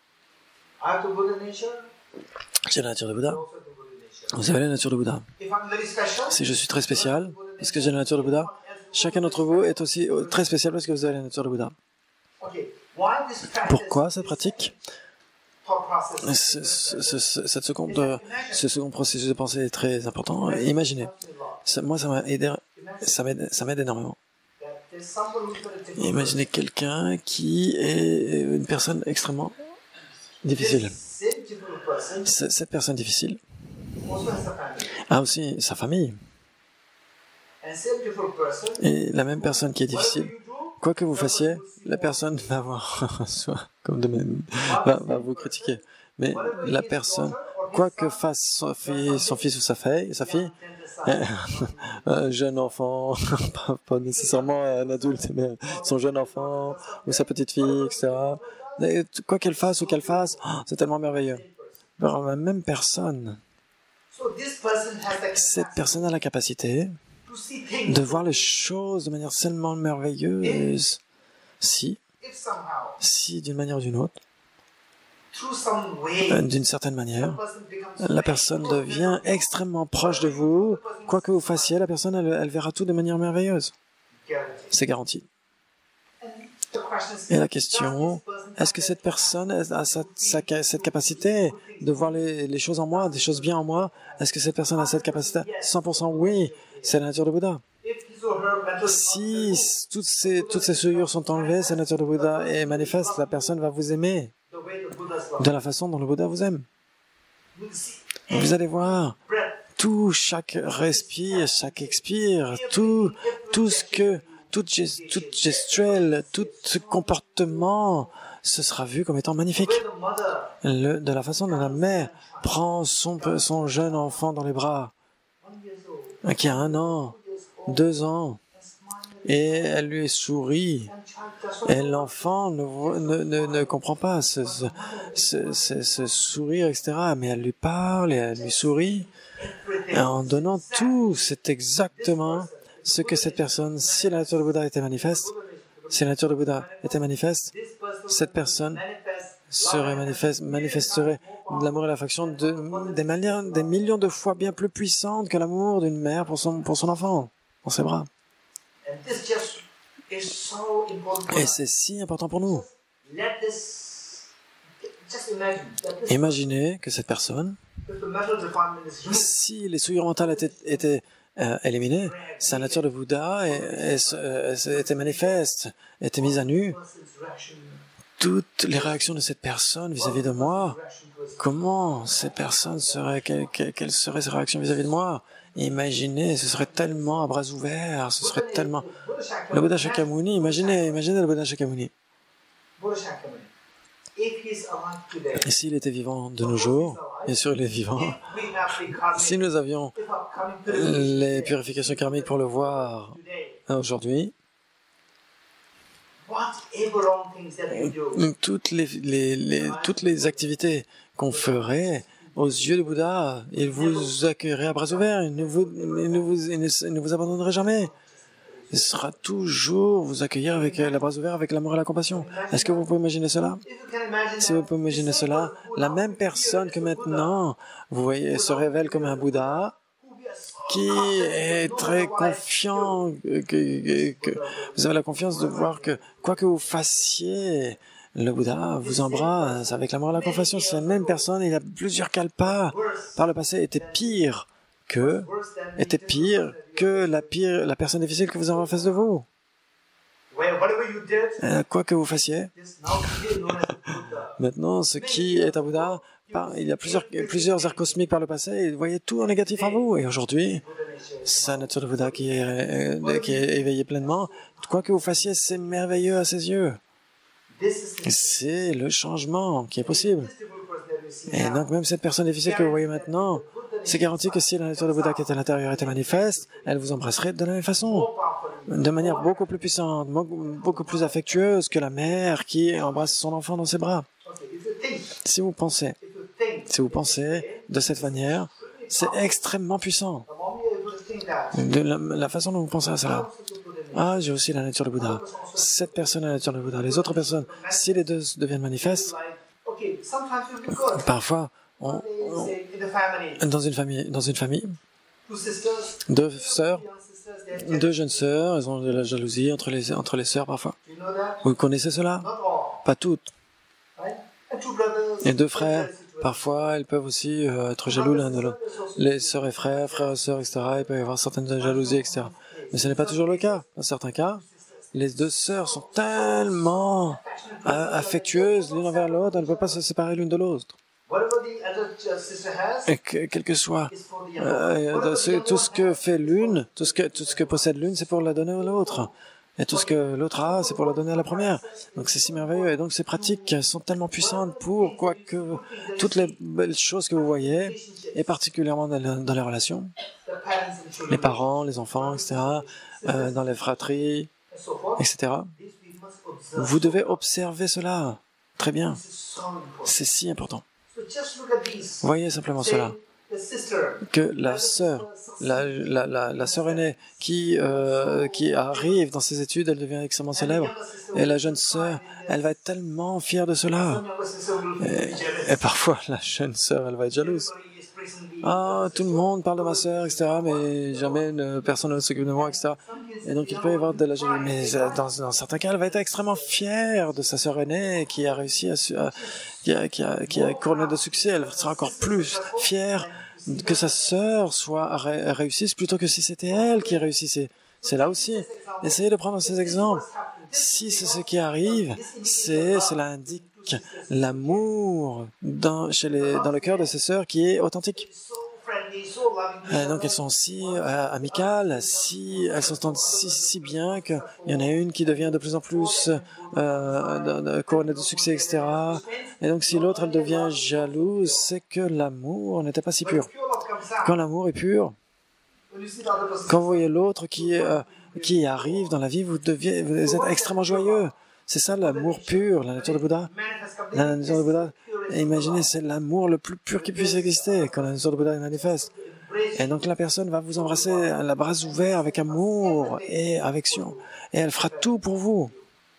J'ai la nature de Bouddha. Vous avez la nature de Bouddha. Si je suis très spécial, parce que j'ai la nature de Bouddha, chacun d'entre vous est aussi très spécial parce que vous avez la nature de Bouddha. Pourquoi cette pratique? Ce, ce, ce, cette seconde, ce second processus de pensée est très important. Imaginez, ça, moi ça m'aide, ça m'aide, ça m'aide énormément. Imaginez quelqu'un qui est une personne extrêmement difficile. Cette personne difficile a aussi sa famille. Et la même personne qui est difficile, quoi que vous fassiez, la personne va avoir soit comme de même, va, va vous critiquer. Mais la personne, quoi que fasse son fils, son fils ou sa fille, sa fille, un jeune enfant, pas, pas nécessairement un adulte, mais son jeune enfant ou sa petite fille, et cetera. Et quoi qu'elle fasse ou qu'elle fasse, oh, c'est tellement merveilleux. Alors, la même personne, cette personne a la capacité de voir les choses de manière tellement merveilleuse si, si d'une manière ou d'une autre, d'une certaine manière, la personne devient extrêmement proche de vous, quoi que vous fassiez, la personne, elle, elle verra tout de manière merveilleuse. C'est garanti. Et la question, est-ce que cette personne a sa, sa, cette capacité de voir les, les choses en moi, des choses bien en moi? Est-ce que cette personne a cette capacité? cent pour cent oui, c'est la nature de Bouddha. Si toutes ces, toutes ces souillures sont enlevées, c'est la nature de Bouddha est manifeste, la personne va vous aimer de la façon dont le Bouddha vous aime. Vous allez voir, tout, chaque respire, chaque expire, tout, tout ce que, toute, gest, toute gestuelle, tout comportement, ce sera vu comme étant magnifique. Le, de la façon dont la mère prend son, son jeune enfant dans les bras, qui a un an, deux ans, et elle lui sourit. Et l'enfant ne, ne, ne, ne comprend pas ce, ce, ce, ce sourire, et cetera. Mais elle lui parle et elle lui sourit. Et en donnant tout, c'est exactement ce que cette personne, si la nature de Bouddha était manifeste, si la nature de Bouddha était manifeste, cette personne serait manifeste, manifesterait de l'amour et l'affection de, des, manières, des millions de fois bien plus puissantes que l'amour d'une mère pour son, pour son enfant, dans ses bras. Et c'est si important pour nous. Imaginez que cette personne, si les souillures mentales étaient, étaient euh, éliminées, sa nature de Bouddha est, est, est, était manifeste, était mise à nu. Toutes les réactions de cette personne vis-à-vis de moi, comment cette personne serait, quelles quelle seraient ses réactions vis-à-vis de moi? Imaginez, ce serait tellement à bras ouverts, ce serait tellement... Le Bouddha Shakyamuni, imaginez, imaginez le Bouddha Shakyamuni. Et s'il était vivant de nos jours, bien sûr il est vivant, si nous avions les purifications karmiques pour le voir aujourd'hui, toutes les, les, les, toutes les activités qu'on ferait aux yeux de Bouddha, il vous accueillerait à bras ouverts, il ne vous, il ne vous, il ne, il ne vous abandonnerait jamais. il sera toujours vous accueillir avec la bras ouverts, avec l'amour et la compassion. Est-ce que vous pouvez imaginer cela? Si vous pouvez imaginer cela, la même personne que maintenant, vous voyez, se révèle comme un Bouddha, qui est très confiant, que, que, que vous avez la confiance de voir que quoi que vous fassiez, le Bouddha vous embrasse avec l'amour et la compassion. Cette même personne, il y a plusieurs kalpas par le passé, était pire que, était pire que la pire, la personne difficile que vous avez en face de vous. Euh, quoi que vous fassiez, maintenant, ce qui est un Bouddha, il y a plusieurs, plusieurs airs cosmiques par le passé, et vous voyez tout en négatif en vous. Et aujourd'hui, sa nature de Bouddha qui est, qui est éveillée pleinement, quoi que vous fassiez, c'est merveilleux à ses yeux. C'est le changement qui est possible. Et donc, même cette personne difficile que vous voyez maintenant, c'est garanti que si la nature de Bouddha qui est à l'intérieur était manifeste, elle vous embrasserait de la même façon, de manière beaucoup plus puissante, beaucoup plus affectueuse que la mère qui embrasse son enfant dans ses bras. Si vous pensez, si vous pensez de cette manière, c'est extrêmement puissant. De la, la façon dont vous pensez à cela. Ah, j'ai aussi la nature de Bouddha. Cette personne a la nature de Bouddha. Les autres personnes, si les deux deviennent manifestes, parfois, on, on, dans une famille, dans une famille, deux sœurs, deux jeunes sœurs, elles ont de la jalousie entre les entre les sœurs parfois. Vous connaissez cela? Pas toutes. Et deux frères, parfois, ils peuvent aussi euh, être jaloux l'un de l'autre. Les sœurs et frères, frères et sœurs, et cetera. Il peut y avoir certaines jalousies, et cetera. Mais ce n'est pas toujours le cas. Dans certains cas, les deux sœurs sont tellement affectueuses l'une envers l'autre, elles ne peuvent pas se séparer l'une de l'autre. Et que, quel que soit euh, tout ce que fait l'une, tout ce que tout ce que possède l'une, c'est pour la donner à l'autre. Et tout ce que l'autre a, c'est pour la donner à la première. Donc c'est si merveilleux. Et donc ces pratiques sont tellement puissantes pour quoi que toutes les belles choses que vous voyez, et particulièrement dans, le, dans les relations, les parents, les enfants, et cetera, euh, dans les fratries, et cetera. Vous devez observer cela. Très bien. C'est si important. Voyez simplement cela. Que la sœur, la, la, la, la sœur aînée qui, euh, qui arrive dans ses études, elle devient extrêmement célèbre. Et la jeune sœur, elle va être tellement fière de cela. Et, et parfois, la jeune sœur, elle va être jalouse. Ah, tout le monde parle de ma sœur, et cetera, mais jamais ne, personne ne s'occupe de moi, et cetera. Et donc, il peut y avoir de la jalousie. Mais dans, dans certains cas, elle va être extrêmement fière de sa sœur aînée qui a réussi à, à qui a, qui a, qui a couronné de succès. Elle sera encore plus fière que sa sœur soit ré, réussisse plutôt que si c'était elle qui réussissait. C'est là aussi. Essayez de prendre ces exemples. Si c'est ce qui arrive, c'est cela indique l'amour dans, chez les, dans le cœur de ses sœurs qui est authentique. Euh, donc elles sont si euh, amicales, si elles s'entendent si, si bien qu'il y en a une qui devient de plus en plus euh, couronnée de succès, et cetera. Et donc si l'autre elle devient jalouse, c'est que l'amour n'était pas si pur. Quand l'amour est pur, quand vous voyez l'autre qui, euh, qui arrive dans la vie, vous, deviez, vous êtes extrêmement joyeux. C'est ça l'amour pur, la nature de Bouddha. La nature de Bouddha, et imaginez, c'est l'amour le plus pur qui puisse exister quand la nature de Bouddha est manifeste. Et donc la personne va vous embrasser à la bras ouvert avec amour et affection. Et elle fera tout pour vous.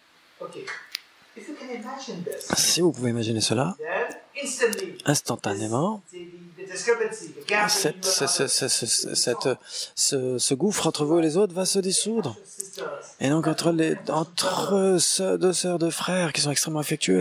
Si vous pouvez imaginer cela, instantanément, cette, cette, cette, cette, ce, ce gouffre entre vous et les autres va se dissoudre. Et donc entre, les, entre deux sœurs, deux frères qui sont extrêmement affectueux,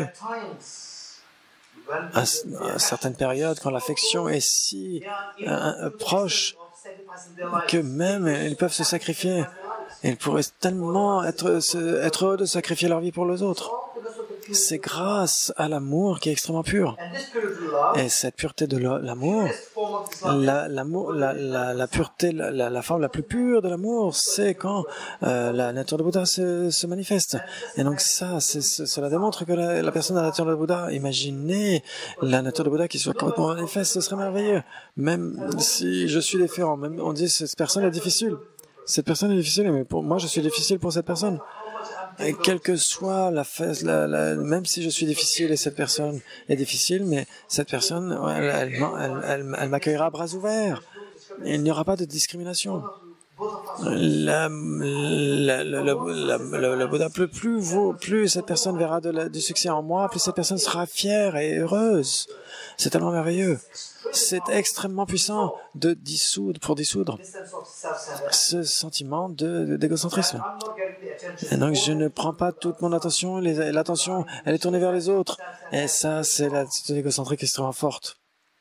à, à certaines périodes, quand l'affection est si euh, proche que même ils peuvent se sacrifier, ils pourraient tellement être, être heureux de sacrifier leur vie pour les autres. C'est grâce à l'amour qui est extrêmement pur. Et cette pureté de l'amour, la, l'amour, la, la, la pureté, la, la forme la plus pure de l'amour, c'est quand euh, la nature de Bouddha se, se manifeste. Et donc ça, c'est, cela démontre que la, la personne a la nature de Bouddha. Imaginez la nature de Bouddha qui soit complètement manifeste, ce serait merveilleux. Même si je suis différent, même on dit cette personne est difficile. Cette personne est difficile, mais pour moi, je suis difficile pour cette personne. Et quelle que soit la phase, la, la, même si je suis difficile et cette personne est difficile, mais cette personne, elle, elle, elle, elle, elle m'accueillera à bras ouverts. Il n'y aura pas de discrimination. La, la, la, la, la, la, la Bouddha, plus, plus, vous, plus cette personne verra de la, du succès en moi, plus cette personne sera fière et heureuse. C'est tellement merveilleux. C'est extrêmement puissant de dissoudre, pour dissoudre ce sentiment de, d'égocentrisme. Et donc, je ne prends pas toute mon attention, les, l'attention, elle est tournée vers les autres. Et ça, c'est l'attitude égocentrique extrêmement forte.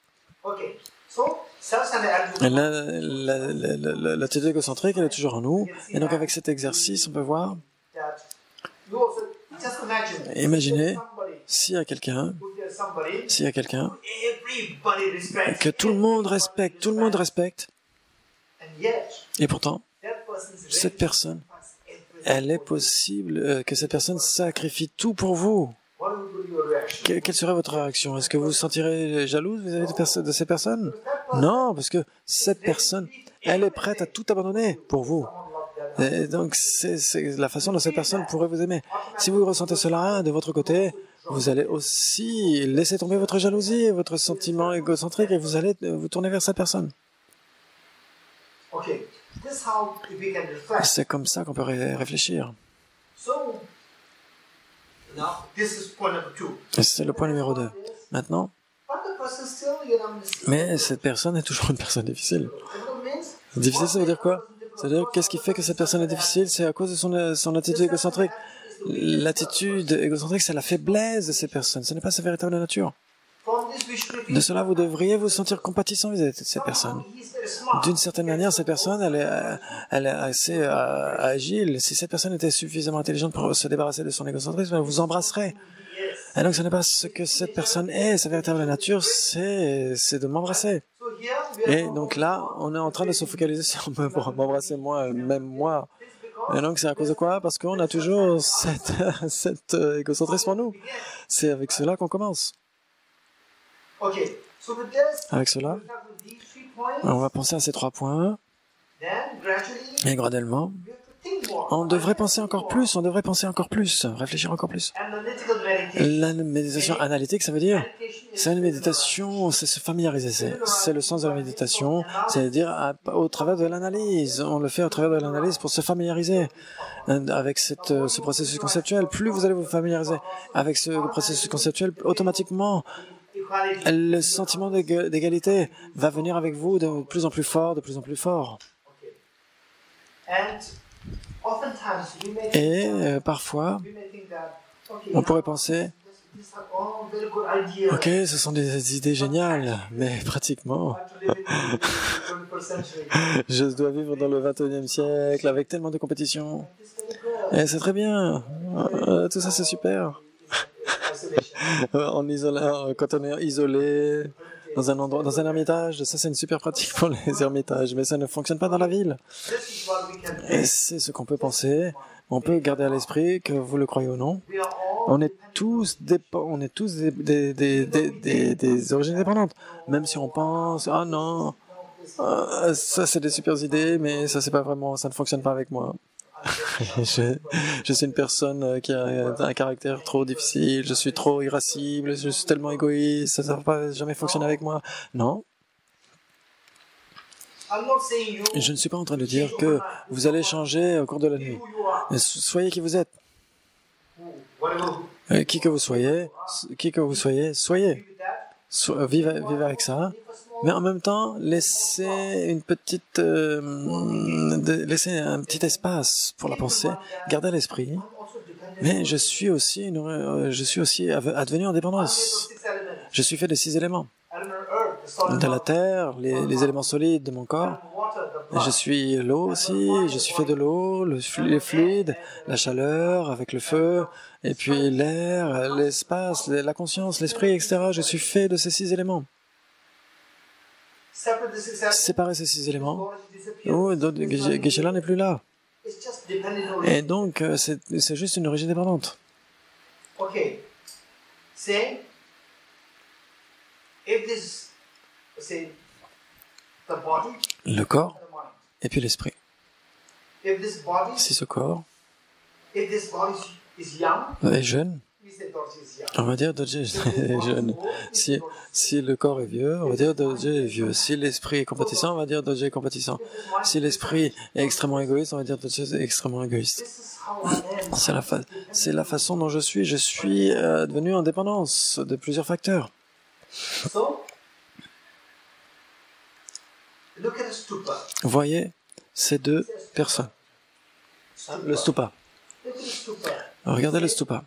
L'attitude égocentrique, elle est toujours en nous. Et donc, avec cet exercice, on peut voir, imaginez, s'il y a quelqu'un, s'il y a quelqu'un que tout le monde respecte, tout le monde respecte, et pourtant, cette personne, elle est possible que cette personne sacrifie tout pour vous. Quelle serait votre réaction? Est-ce que vous vous sentirez jalouse vis-à-vis de, de ces personnes? Non, parce que cette personne, elle est prête à tout abandonner pour vous. Et donc, c'est la façon dont cette personne pourrait vous aimer. Si vous ressentez cela de votre côté, vous allez aussi laisser tomber votre jalousie et votre sentiment égocentrique et vous allez vous tourner vers cette personne. C'est comme ça qu'on peut ré réfléchir. Et c'est le point numéro deux. Maintenant, mais cette personne est toujours une personne difficile. Difficile, ça veut dire quoi? C'est-à-dire, qu'est-ce qui fait que cette personne est difficile? C'est à cause de son, son attitude égocentrique. L'attitude égocentrique, c'est la faiblesse de ces personnes. Ce n'est pas sa véritable nature. De cela, vous devriez vous sentir compatissant vis-à-vis de ces personnes. D'une certaine manière, cette personne, elle est, elle est assez euh, agile. Si cette personne était suffisamment intelligente pour se débarrasser de son égocentrisme, elle vous embrasserait. Et donc, ce n'est pas ce que cette personne est. Sa véritable nature, c'est de m'embrasser. Et donc là, on est en train de se focaliser sur m'embrasser moi, même moi. Et donc, c'est à cause de quoi? Parce qu'on a toujours cette, cet euh, égocentrisme en nous. C'est avec cela qu'on commence. Avec cela, on va penser à ces trois points. Et graduellement, on devrait penser encore plus, on devrait penser encore plus, réfléchir encore plus. La méditation analytique, ça veut dire, c'est une méditation, c'est se familiariser. C'est le sens de la méditation, c'est-à-dire au travers de l'analyse. On le fait au travers de l'analyse pour se familiariser avec cette, ce processus conceptuel. Plus vous allez vous familiariser avec ce processus conceptuel, automatiquement, le sentiment d'égalité va venir avec vous de plus en plus fort, de plus en plus fort. Et euh, parfois, on pourrait penser, ok, ce sont des idées géniales, mais pratiquement, je dois vivre dans le vingt et unième siècle avec tellement de compétition. Et c'est très bien, euh, tout ça c'est super. En isolant, quand on est isolé dans un endroit, dans un ermitage, ça c'est une super pratique pour les ermitages, mais ça ne fonctionne pas dans la ville. Et c'est ce qu'on peut penser. On peut garder à l'esprit que vous le croyez ou non, on est tous des, on est tous des, des, des, des, des, des origines dépendantes. Même si on pense, ah non, euh, ça c'est des super idées, mais ça c'est pas vraiment, ça ne fonctionne pas avec moi. je, je suis une personne qui a un caractère trop difficile, je suis trop irascible, je suis tellement égoïste, ça ne va pas jamais fonctionner avec moi. Non. Je ne suis pas en train de dire que vous allez changer au cours de la nuit. Soyez qui vous êtes. Qui que vous soyez, qui que vous soyez, soyez. So, vivez, vivez avec ça. Mais en même temps, laissez une petite, euh, de, laissez un petit espace pour la pensée, gardez à l'esprit. Mais je suis aussi, une, euh, je suis aussi advenu en dépendance. Je suis fait de six éléments. De la terre, les, les éléments solides de mon corps. Je suis l'eau aussi, je suis fait de l'eau, le, les fluides, la chaleur avec le feu, et puis l'air, l'espace, la conscience, l'esprit, et cetera. Je suis fait de ces six éléments. Séparer ces six éléments, oh, Geshe-la n'est plus là. Et donc, c'est juste une origine dépendante. Le corps et puis l'esprit. Si ce corps est jeune, On va dire Dorje est jeune. Si, si le corps est vieux, on va dire Dorje est vieux. Si l'esprit est compatissant, on va dire Dorje est compatissant. Si l'esprit est extrêmement égoïste, on va dire Dorje est extrêmement égoïste. C'est la, fa c'est la façon dont je suis. Je suis euh, devenu en dépendance de plusieurs facteurs. Voyez ces deux personnes. Le stupa. Regardez le stupa.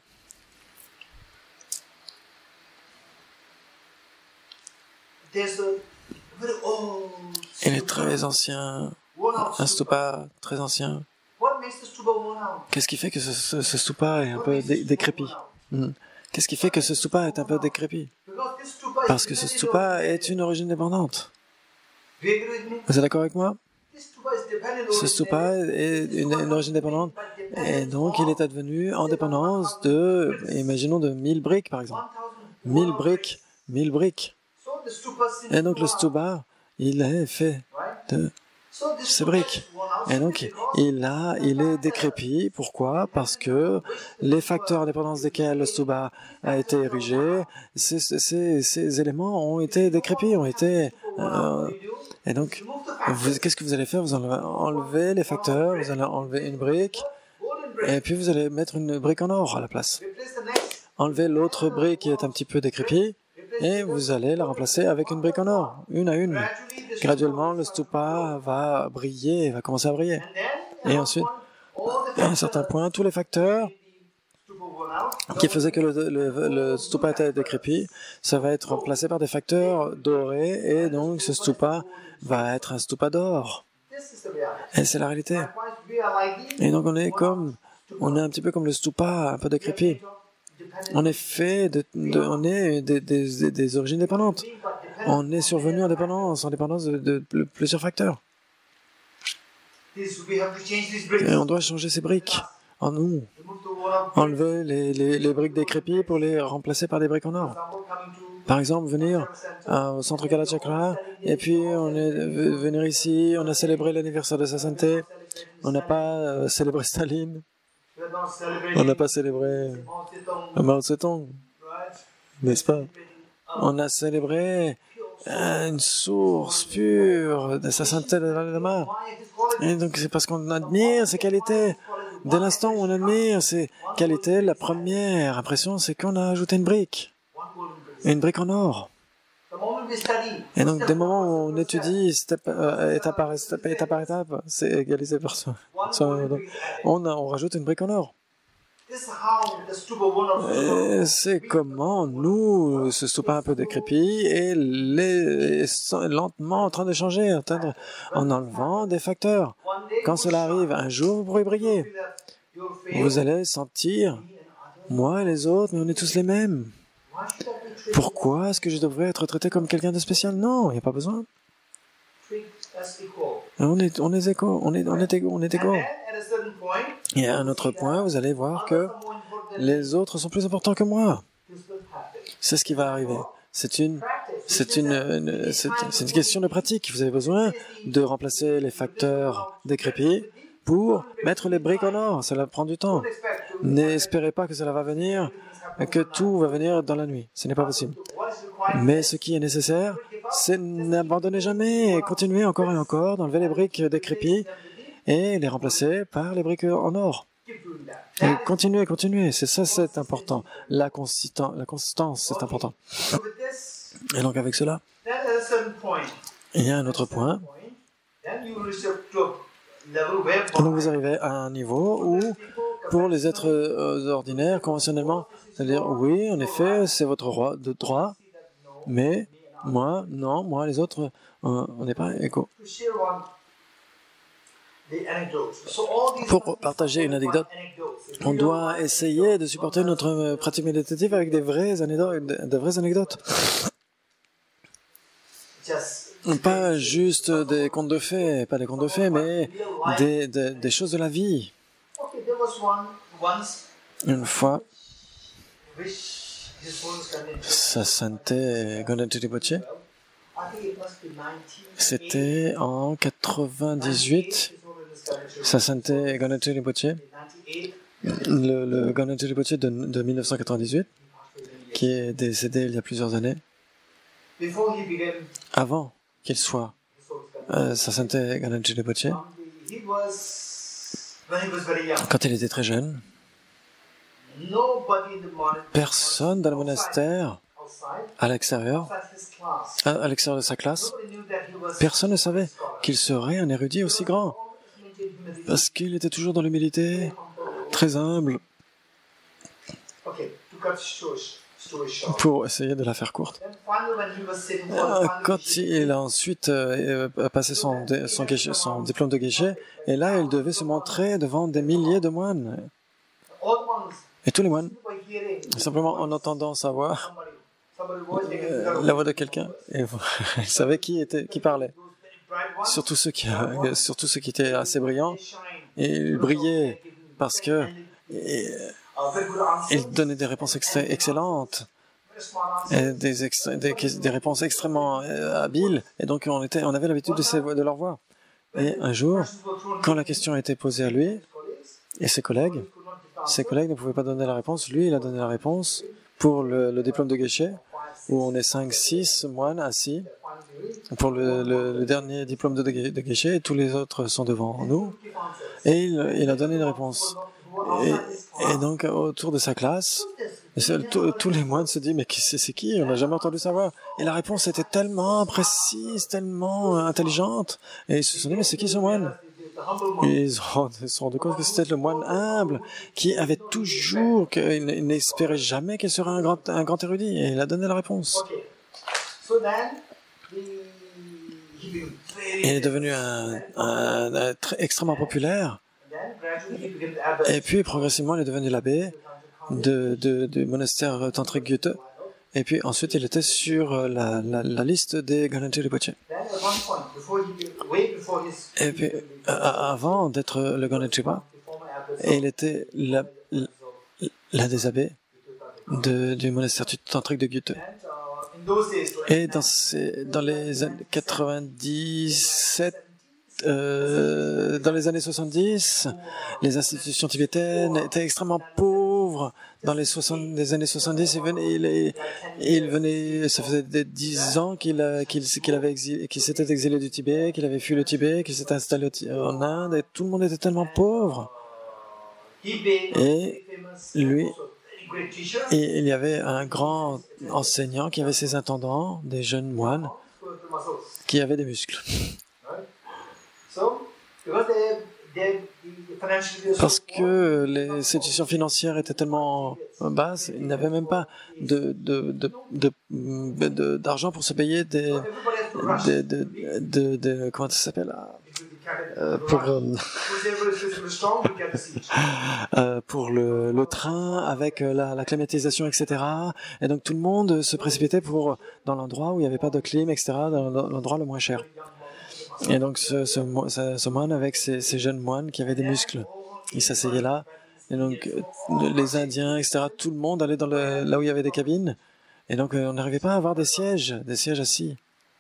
Il est très ancien, un stupa très ancien. Qu'est-ce qui fait que ce, ce, ce stupa est un peu dé décrépit? hmm. Qu'est-ce qui fait que ce stupa est un peu décrépit? Parce que ce stupa est une origine dépendante. Vous êtes d'accord avec moi? Ce stupa est une, une origine dépendante et donc il est advenu en dépendance de, imaginons, de mille briques par exemple. mille briques, mille briques. Et donc le stupa, il est fait de ces briques. Et donc il, a, il est décrépit. Pourquoi? Parce que les facteurs en dépendance desquels le stupa a été érigé, ces, ces, ces éléments ont été décrépits, ont été... Euh, et donc, qu'est-ce que vous allez faire? Vous allez enlever les facteurs, vous allez enlever une brique, et puis vous allez mettre une brique en or à la place. Enlevez l'autre brique qui est un petit peu décrépie, et vous allez la remplacer avec une brique en or, une à une. Graduellement, le stupa va briller, va commencer à briller. Et ensuite, à un certain point, tous les facteurs qui faisaient que le, le, le stupa était décrépit, ça va être remplacé par des facteurs dorés, et donc ce stupa va être un stupa d'or. Et c'est la réalité. Et donc on est comme, on est un petit peu comme le stupa, un peu décrépit. On est fait de, de on est des, des, des origines dépendantes. On est survenu en dépendance, en dépendance de, de, de plusieurs facteurs. Et on doit changer ces briques en nous. Enlever les, les, les briques décrépies pour les remplacer par des briques en or. Par exemple, venir euh, au centre Kalachakra, et puis on est venir ici, on a célébré l'anniversaire de sa sainteté, on n'a pas euh, célébré Staline, on n'a pas célébré Mao Tse-tung, n'est-ce pas? On a célébré euh, une source pure de sa sainteté de Dalai Lama. Et donc c'est parce qu'on admire ses qualités. Dès l'instant où on admire ses qualités, la première impression, c'est qu'on a ajouté une brique. Une brique en or. Et donc, des moments où on étudie step, euh, étape, par, step, étape par étape, c'est égalisé par soi. On, on rajoute une brique en or. C'est comment nous, ce stupa un peu décrépit, et les, lentement en train de changer, en enlevant des facteurs. Quand cela arrive, un jour, vous pourrez briller. Vous allez sentir, moi et les autres, mais on est tous les mêmes. Pourquoi est-ce que je devrais être traité comme quelqu'un de spécial? Non, il n'y a pas besoin. On est, on est égaux, on est, on est égaux, on est égaux. Et à un autre point, vous allez voir que les autres sont plus importants que moi. C'est ce qui va arriver. C'est une, c'est une, une c'est, c'est une question de pratique. Vous avez besoin de remplacer les facteurs décrépits pour mettre les briques en or. Cela prend du temps. N'espérez pas que cela va venir, que tout va venir dans la nuit. Ce n'est pas possible. Mais ce qui est nécessaire, c'est n'abandonner jamais et continuer encore et encore d'enlever les briques décrépies et les remplacer par les briques en or. Et continuez, continuez. C'est ça, c'est important. La, consistan la consistance, c'est important. Et donc avec cela, il y a un autre point. Donc vous arrivez à un niveau où, pour les êtres ordinaires, conventionnellement, c'est-à-dire, oui, en effet, c'est votre droit, de droit, mais moi, non, moi, les autres, on n'est pas égaux. Pour partager une anecdote, on doit essayer de supporter notre pratique méditative avec des vraies anecdotes. Des vraies anecdotes. Pas juste des contes de fées, pas des contes de fées, mais des, des, des choses de la vie. Une fois, sa sainteté Gonentu Rinpoche, c'était en quatre-vingt-dix-huit, sa sainteté Gonentu Rinpoche le, le Gananji Rinpoche de, de mille neuf cent quatre-vingt-dix-huit, qui est décédé il y a plusieurs années, avant qu'il soit euh, sa sainteté Gananji Rinpoche, quand il était très jeune, personne dans le monastère, à l'extérieur, à, à l'extérieur de sa classe, personne ne savait qu'il serait un érudit aussi grand, parce qu'il était toujours dans l'humilité, très humble. Pour essayer de la faire courte. Quand il a ensuite euh, passé son, son, son, son diplôme de geisha, et là il devait se montrer devant des milliers de moines. Et tous les moines, simplement en entendant sa voix, euh, la voix de quelqu'un, et ils savaient qui, était, qui parlait. Surtout ceux qui, euh, surtout ceux qui étaient assez brillants, et ils brillaient parce que et, ils donnaient des réponses excellentes, et des, extra des, des réponses extrêmement euh, habiles, et donc on, était, on avait l'habitude de, ces, de leur voix. Et un jour, quand la question a été posée à lui et ses collègues, ses collègues ne pouvaient pas donner la réponse, lui il a donné la réponse pour le, le diplôme de geisha, où on est cinq six moines assis pour le, le, le dernier diplôme de, de geisha, et tous les autres sont devant nous, et il, il a donné une réponse. Et, et donc, autour de sa classe, tous les moines se disent, mais c'est qui? On n'a jamais entendu sa voix. Et la réponse était tellement précise, tellement intelligente. Et ils se sont dit, mais c'est qui ce moine? Et ils se sont rendus compte que c'était le moine humble, qui avait toujours, qu'il n'espérait jamais qu'il serait un grand, un grand érudit. Et il a donné la réponse. Il est devenu un, un, un très, extrêmement populaire. Et puis, progressivement, il est devenu l'abbé de, de, du monastère tantrique Gyute. Et puis, ensuite, il était sur la, la, la liste des Gananji Rinpoche. Et puis, avant d'être le Gananji Rinpoche, il était l'un des abbés de, du monastère tantrique de Gyute. Et dans, ces, dans les années quatre-vingt-dix-sept, Euh, dans les années soixante-dix, les institutions tibétaines étaient extrêmement pauvres. Dans les, soixante, les années soixante-dix, il venait, il, il venait, ça faisait des dix ans qu'il qu'il, qu'il avait exilé, qu'il s'était exilé du Tibet, qu'il avait fui le Tibet, qu'il s'était installé en Inde, et tout le monde était tellement pauvre. Et lui, et il y avait un grand enseignant qui avait ses intendants, des jeunes moines, qui avaient des muscles. Parce que les institutions financières étaient tellement basses, ils n'avaient même pas de, de, de, de, de, d'argent pour se payer des, des, de, de, de, comment ça s'appelle, euh, pour, euh, euh, pour le, le train avec la, la climatisation, et cetera. Et donc tout le monde se précipitait pour dans l'endroit où il n'y avait pas de clim, et cetera, dans l'endroit le moins cher. Et donc ce, ce, ce, ce moine avec ces, ces jeunes moines qui avaient des muscles, il s'asseyait là, et donc les Indiens, et cetera, tout le monde allait dans le, là où il y avait des cabines, et donc on n'arrivait pas à avoir des sièges, des sièges assis.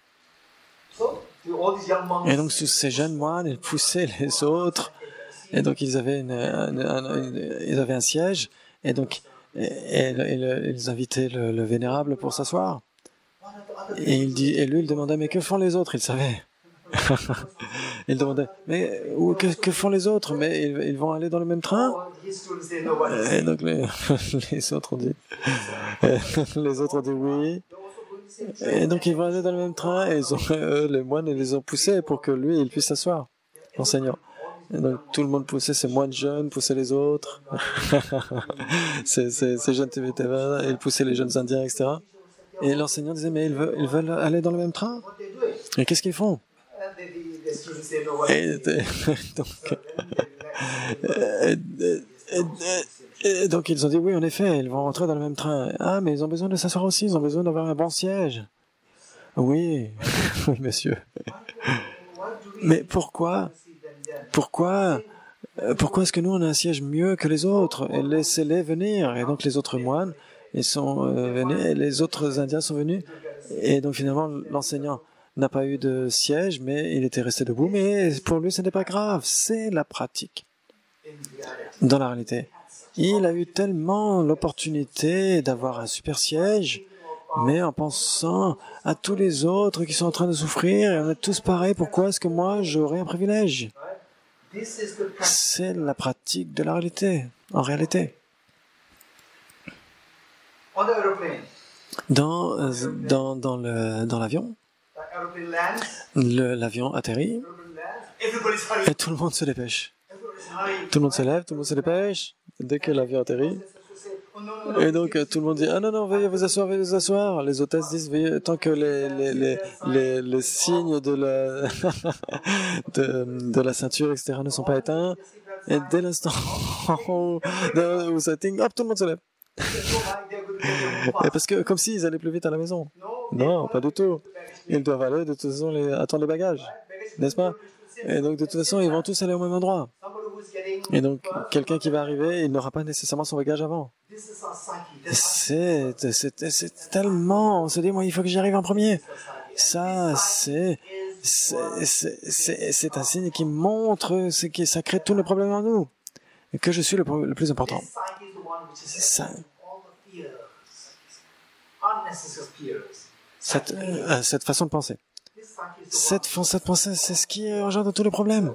Et donc tous ces jeunes moines, ils poussaient les autres, et donc ils avaient, une, une, une, une, ils avaient un siège, et donc et, et, et, ils invitaient le, le vénérable pour s'asseoir. Et, il dit, et lui, il demandait, mais que font les autres? Il savait. Il demandait, mais où, que, que font les autres? Mais ils, ils vont aller dans le même train? Et donc les, les autres ont dit, les autres ont dit oui. Et donc ils vont aller dans le même train, et ils ont, eux, les moines, ils les ont poussés pour que lui, il puisse s'asseoir, l'enseignant. Et donc tout le monde poussait, ces moines jeunes poussaient les autres, ces, ces, ces jeunes Tibétains, ils poussaient les jeunes Indiens, et cetera. Et l'enseignant disait, mais ils veulent, ils veulent aller dans le même train? Et qu'est-ce qu'ils font? Et, donc, et, et, et, et donc ils ont dit oui, en effet, ils vont rentrer dans le même train. Ah, mais ils ont besoin de s'asseoir aussi, ils ont besoin d'avoir un bon siège. Oui, oui, monsieur. Mais pourquoi, pourquoi, pourquoi est-ce que nous on a un siège mieux que les autres? Et laissez-les venir. Et donc les autres moines, ils sont euh, venus, et les autres Indiens sont venus. Et donc finalement l'enseignant n'a pas eu de siège, mais il était resté debout. Mais pour lui, ce n'est pas grave, c'est la pratique. Dans la réalité, Il a eu tellement l'opportunité d'avoir un super siège, mais en pensant à tous les autres qui sont en train de souffrir, et on est tous pareils, pourquoi est-ce que moi j'aurais un privilège? C'est la pratique de la réalité, en réalité. Dans, dans, dans le, dans l'avion, le, l'avion atterrit, et tout le monde se dépêche. Tout le monde se lève, tout le monde se dépêche, dès que l'avion atterrit. Et donc tout le monde dit « Ah non, non, veuillez vous asseoir, veuillez vous asseoir ». Les hôtesses disent veuillez, tant que les, les, les, les, les signes de la, de, de la ceinture, et cetera ne sont pas éteints. Et dès l'instant où, où ça ting, hop, tout le monde se lève. Et parce que comme s'ils allaient plus vite à la maison. Non, pas du tout. Ils doivent aller de toute façon les, attendre les bagages, n'est-ce pas? Et donc de toute façon, ils vont tous aller au même endroit. Et donc, quelqu'un qui va arriver, il n'aura pas nécessairement son bagage avant. C'est, c'est, c'est tellement... On se dit, moi, il faut que j'y arrive en premier. Ça, c'est... C'est, c'est, c'est un signe qui montre, c'est que ça crée tous les problèmes en nous. Et que je suis le, le plus important. Ça, cette, euh, cette façon de penser. Cette, cette pensée, c'est ce qui engendre tous les problèmes.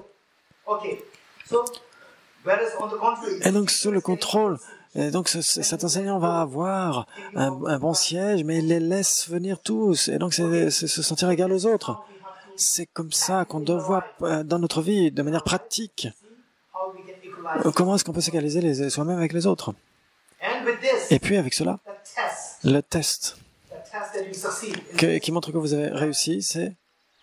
Et donc, sous le contrôle, et donc ce, cet enseignant va avoir un, un bon siège, mais il les laisse venir tous. Et donc, c'est, c'est se sentir égal aux autres. C'est comme ça qu'on doit voir dans notre vie, de manière pratique, comment est-ce qu'on peut s'égaliser les, soi-même avec les autres. Et puis, avec cela, le test que, qui montre que vous avez réussi, c'est...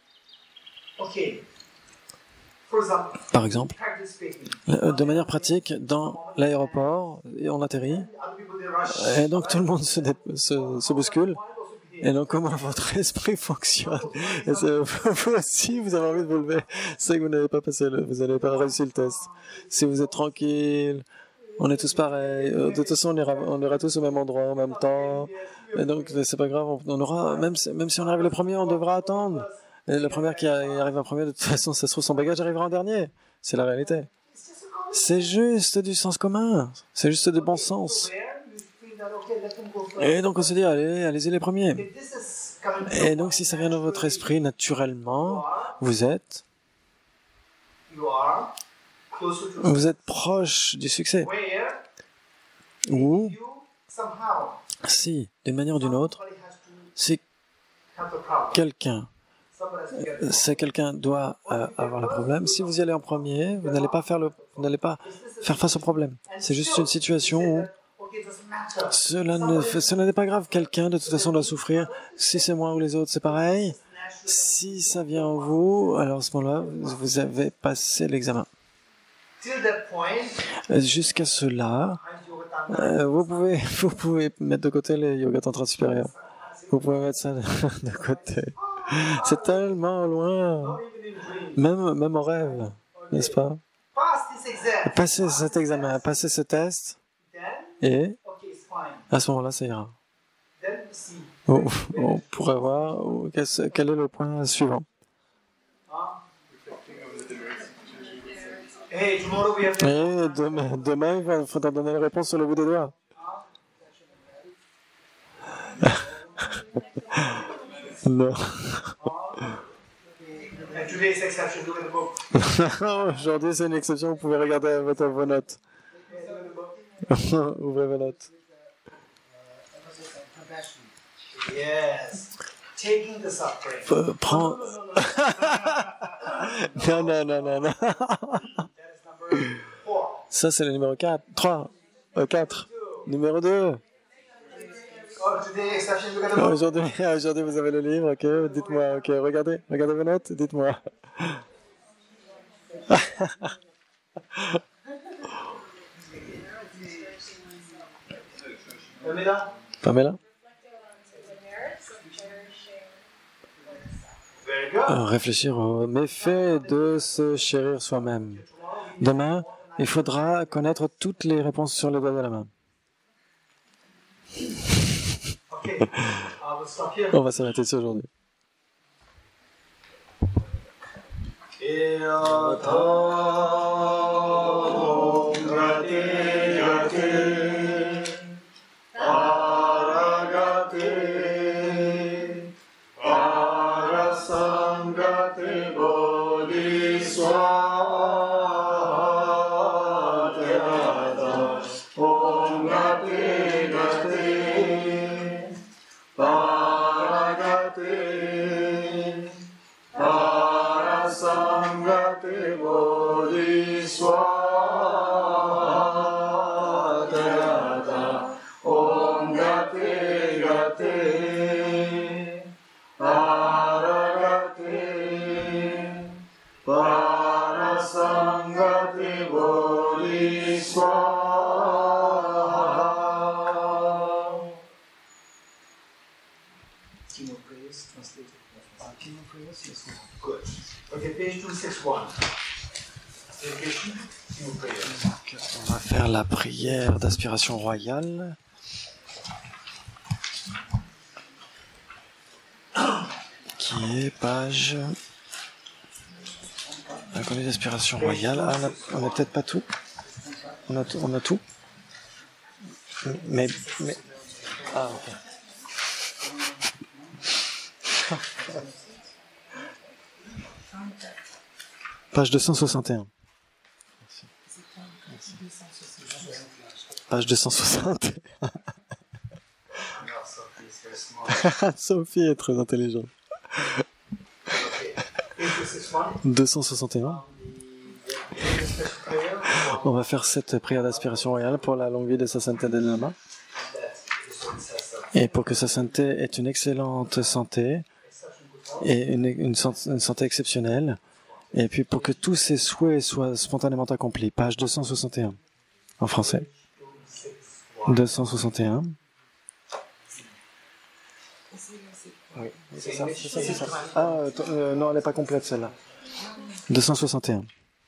Par exemple, de manière pratique, dans l'aéroport, on atterrit, et donc tout le monde se, dé, se, se bouscule, et donc comment votre esprit fonctionne. Et vous aussi, vous avez envie de vous lever, c'est que vous n'avez pas passé, le, vous n'avez pas réussi le test. Si vous êtes tranquille, on est tous pareils, de toute façon on ira, on ira tous au même endroit en même temps, et donc c'est pas grave, on aura, même, même si on arrive le premier, on devra attendre. Et la première qui arrive en premier, de toute façon, ça se trouve, son bagage arrivera en dernier. C'est la réalité. C'est juste du sens commun. C'est juste du bon sens. Et donc, on se dit, allez, allez-y les premiers. Et donc, si ça vient dans votre esprit, naturellement, vous êtes... Vous êtes proche du succès. Ou, si, d'une manière ou d'une autre, si quelqu'un... c'est quelqu'un doit euh, avoir le problème. Si vous y allez en premier, vous n'allez pas faire le, vous n'allez pas faire face au problème. C'est juste une situation où cela ne, cela n'est pas grave. Quelqu'un de toute façon doit souffrir. Si c'est moi ou les autres, c'est pareil. Si ça vient en vous, alors à ce moment-là, vous avez passé l'examen. Jusqu'à cela, euh, vous pouvez, vous pouvez mettre de côté les yoga tantra supérieurs. Vous pouvez mettre ça de, de côté. C'est tellement loin, même, même en rêve, n'est-ce pas? Passez cet examen, passez ce test, et à ce moment-là, ça ira. On, on pourrait voir quel est le point suivant. Et demain, demain, il faudra donner la réponse sur le bout des doigts. Non. Aujourd'hui, c'est une exception. Vous pouvez regarder votre, vos notes. Ouvrez vos notes. Euh, prends... non, non, non, non, non. Ça, c'est le numéro quatre. trois. Euh, quatre. Numéro deux. Aujourd'hui, aujourd'hui, vous avez le livre, ok, dites-moi, ok, regardez, regardez vos notes, dites-moi. Pamela? Pamela? Euh, réfléchir aux méfaits de se chérir soi-même. Demain, il faudra connaître toutes les réponses sur le doigt de la main. On va s'arrêter dessus aujourd'hui. Et Swaha. Chemo prayers translated. Uh, chemo prayers, yes. Good. Okay, page two sixty-one. Dedication, chemo prayers. On va faire la prière d'aspiration royale. Qui est page... La conduite d'aspiration royale. Ah, on n'a peut-être pas tout. On a, on a tout. Mais... mais... Ah, ok. Page deux cent soixante et un. Merci. Page deux cent soixante et un. Sophie est très intelligente. deux cent soixante et un. On va faire cette prière d'aspiration royale pour la longue vie de sa sainteté Dalai Lama. Et pour que sa sainteté ait une excellente santé et une, une, une santé exceptionnelle. Et puis pour que tous ses souhaits soient spontanément accomplis. Page deux cent soixante et un. En français. deux cent soixante et un. Oui, c'est ça, c'est ça, c'est ça. Ah, euh, non, elle n'est pas complète celle-là. deux cent soixante et un.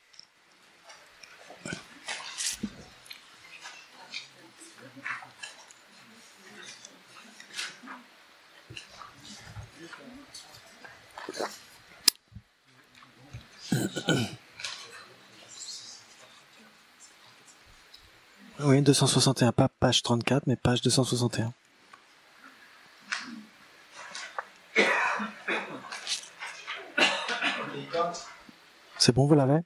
Oui, deux cent soixante et un, pas page trente-quatre, mais page deux cent soixante et un. C'est bon, vous l'avez?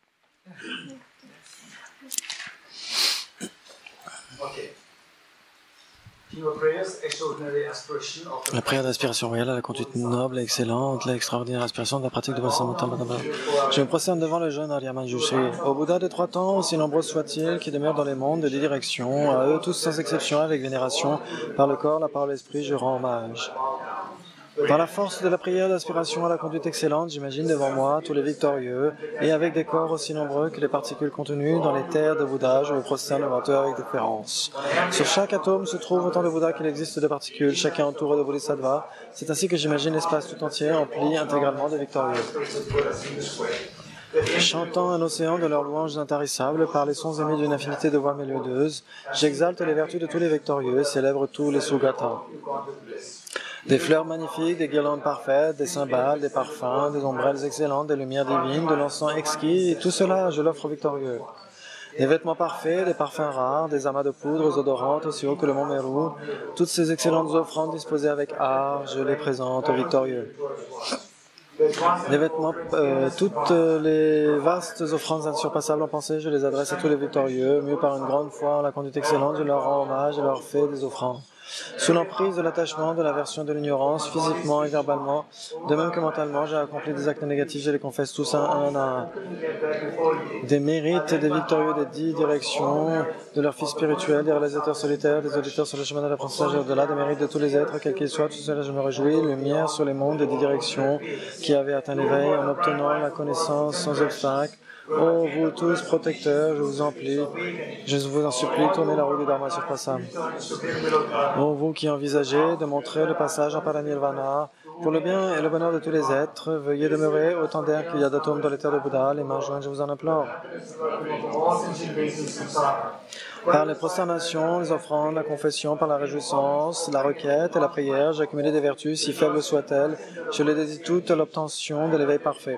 La prière d'aspiration royale à la conduite noble et excellente, l'extraordinaire aspiration de la pratique de Vasamutta. Je me prosterne devant le jeune Arya Manjushri, au Bouddha des trois temps, aussi nombreux soit-il, qui demeure dans les mondes de dix directions, à eux tous sans exception, avec vénération, par le corps, la parole, l'esprit, je rends hommage. Par la force de la prière d'aspiration à la conduite excellente, j'imagine devant moi tous les victorieux, et avec des corps aussi nombreux que les particules contenues dans les terres de Bouddha, je me prosterne devant eux avec déférence. Sur chaque atome se trouve autant de Bouddha qu'il existe de particules, chacun entouré de Bodhisattva. C'est ainsi que j'imagine l'espace tout entier rempli intégralement de victorieux. Chantant un océan de leurs louanges intarissables par les sons émis d'une infinité de voix mélodieuses, j'exalte les vertus de tous les victorieux, célèbre tous les Sugata. Des fleurs magnifiques, des guirlandes parfaites, des cymbales, des parfums, des ombrelles excellentes, des lumières divines, de l'encens exquis, et tout cela je l'offre aux victorieux. Des vêtements parfaits, des parfums rares, des amas de poudres odorantes aussi haut que le mont Meru, toutes ces excellentes offrandes disposées avec art, je les présente aux victorieux. Les vêtements, euh, toutes les vastes offrandes insurpassables en pensée, je les adresse à tous les victorieux, mieux par une grande foi en la conduite excellente, je leur rends hommage et leur fais des offrandes. Sous l'emprise de l'attachement, de l'aversion, de l'ignorance, physiquement et verbalement, de même que mentalement, j'ai accompli des actes négatifs, je les confesse tous un à un. Des mérites des victorieux des dix directions, de leurs fils spirituels, des réalisateurs solitaires, des auditeurs sur le chemin de l'apprentissage et au-delà, des mérites de tous les êtres, quels qu'ils soient, tout cela je me réjouis, lumière sur les mondes des dix directions qui avaient atteint l'éveil en obtenant la connaissance sans obstacle. Oh, vous tous protecteurs, je vous en prie, je vous en supplie, tournez la roue du Dharma surpassable. Oh, vous qui envisagez de montrer le passage en Paranirvana, pour le bien et le bonheur de tous les êtres, veuillez demeurer autant d'air qu'il y a d'atomes dans les terres de Bouddha, les mains jointes, je vous en implore. Par les prosternations, les offrandes, la confession, par la réjouissance, la requête et la prière, j'ai accumulé des vertus, si faibles soient-elles, je les dédie toutes à l'obtention de l'éveil parfait.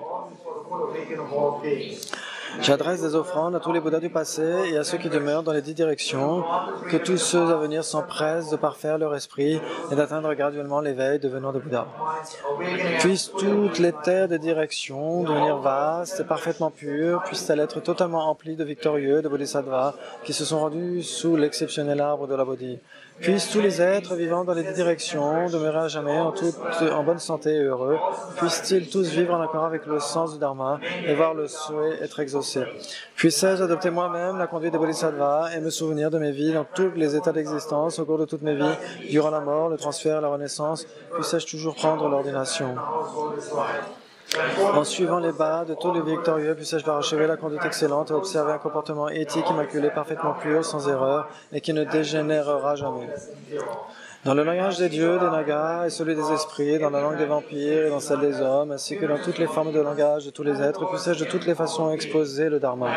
J'adresse des offrandes à tous les Bouddhas du passé et à ceux qui demeurent dans les dix directions, que tous ceux à venir s'empressent de parfaire leur esprit et d'atteindre graduellement l'éveil devenant de Bouddha. Puissent toutes les terres des directions devenir vastes et parfaitement pures, puissent-elles être totalement emplies de victorieux, de bodhisattvas, qui se sont rendus sous l'exceptionnel arbre de la Bodhi. Puissent tous les êtres vivant dans les dix directions demeurer à jamais en, toute, en bonne santé et heureux. Puissent-ils tous vivre en accord avec le sens du Dharma et voir le souhait être exaucé. Puisse-je adopter moi-même la conduite des bodhisattvas et me souvenir de mes vies dans tous les états d'existence au cours de toutes mes vies, durant la mort, le transfert, la renaissance. Puisse-je toujours prendre l'ordination. En suivant les bas de tous les victorieux, puisse-je parachever la conduite excellente et observer un comportement éthique immaculé, parfaitement pur, sans erreur, et qui ne dégénérera jamais. Dans le langage des dieux, des nagas et celui des esprits, dans la langue des vampires et dans celle des hommes, ainsi que dans toutes les formes de langage de tous les êtres, puisse-je de toutes les façons exposer le dharma.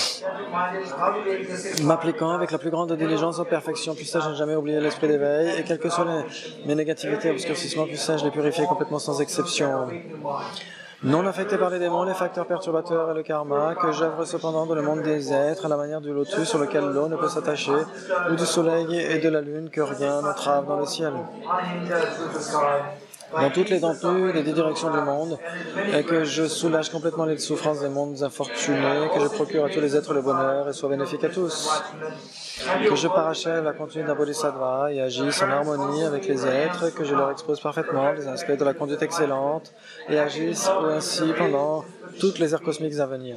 M'appliquant avec la plus grande diligence aux perfections, puisse-je ne jamais oublier l'esprit d'éveil, et quelles que soient les, mes négativités et obscurcissements, puisse-je les purifier complètement sans exception. Non affecté par les démons, les facteurs perturbateurs et le karma, que j'œuvre cependant dans le monde des êtres, à la manière du lotus sur lequel l'eau ne peut s'attacher, ou du soleil et de la lune, que rien n'entrave dans le ciel. Dans toutes les dentules et des directions du monde, et que je soulage complètement les souffrances des mondes infortunés, que je procure à tous les êtres le bonheur et soit bénéfique à tous. Que je parachève la conduite d'un bodhisattva et agisse en harmonie avec les êtres, que je leur expose parfaitement les aspects de la conduite excellente et agisse ainsi pendant toutes les ères cosmiques à venir.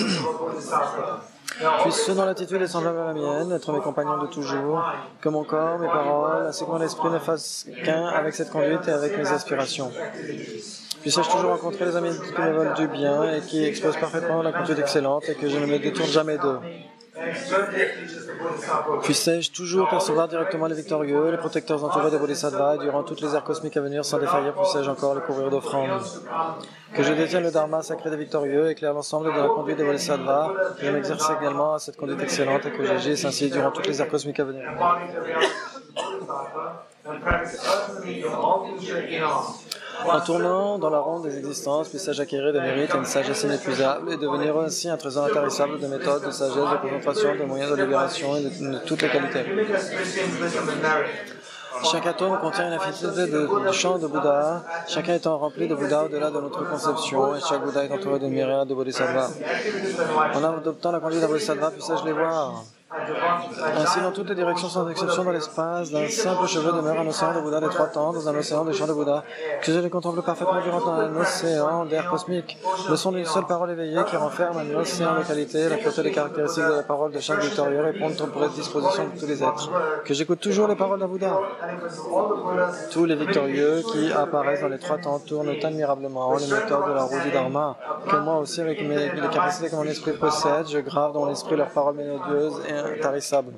Puisse ceux dont l'attitude est semblable à la mienne, être mes compagnons de toujours, que mon corps, mes paroles, ainsi que mon esprit ne fassent qu'un avec cette conduite et avec mes aspirations. Puisse-je toujours rencontrer les amis qui me veulent du bien et qui exposent parfaitement la conduite excellente et que je ne me détourne jamais d'eux. Puisse-je toujours percevoir directement les victorieux, les protecteurs entourés des bodhisattvas, et durant toutes les ères cosmiques à venir sans défaillir, puisse-je encore les couvrir d'offrandes. Que je détienne le dharma sacré des victorieux, éclaire l'ensemble de la conduite des bodhisattvas, que je m'exerce également à cette conduite excellente et que j'agisse ainsi durant toutes les ères cosmiques à venir. En tournant dans la ronde des existences, puisse-je acquérir des mérites et une sagesse inépuisable et devenir ainsi un trésor intarissable de méthodes, de sagesse, de concentration, de moyens de libération et de, de toutes les qualités. Chaque atome contient une infinité de, de champs de Bouddha, chacun étant rempli de Bouddha au-delà de notre conception, et chaque Bouddha est entouré d'une myriade de bodhisattvas. En adoptant la conduite d'un bodhisattva, puisse-je les voir. Ainsi, dans toutes les directions, sans exception, dans l'espace d'un simple cheveu demeure un océan de Bouddha des trois temps, dans un océan des champs de Bouddha, que je les contemple parfaitement durant un océan d'air cosmique. Le son d'une seule parole éveillée qui renferme un océan de qualité, la pureté des caractéristiques de la parole de chaque victorieux répondent aux prédispositions de tous les êtres. Que j'écoute toujours les paroles d'un Bouddha. Tous les victorieux qui apparaissent dans les trois temps tournent admirablement les méthodes de la roue du Dharma. Que moi aussi, avec mes, les capacités que mon esprit possède, je grave dans mon esprit leurs paroles mélodieuses et intarissables.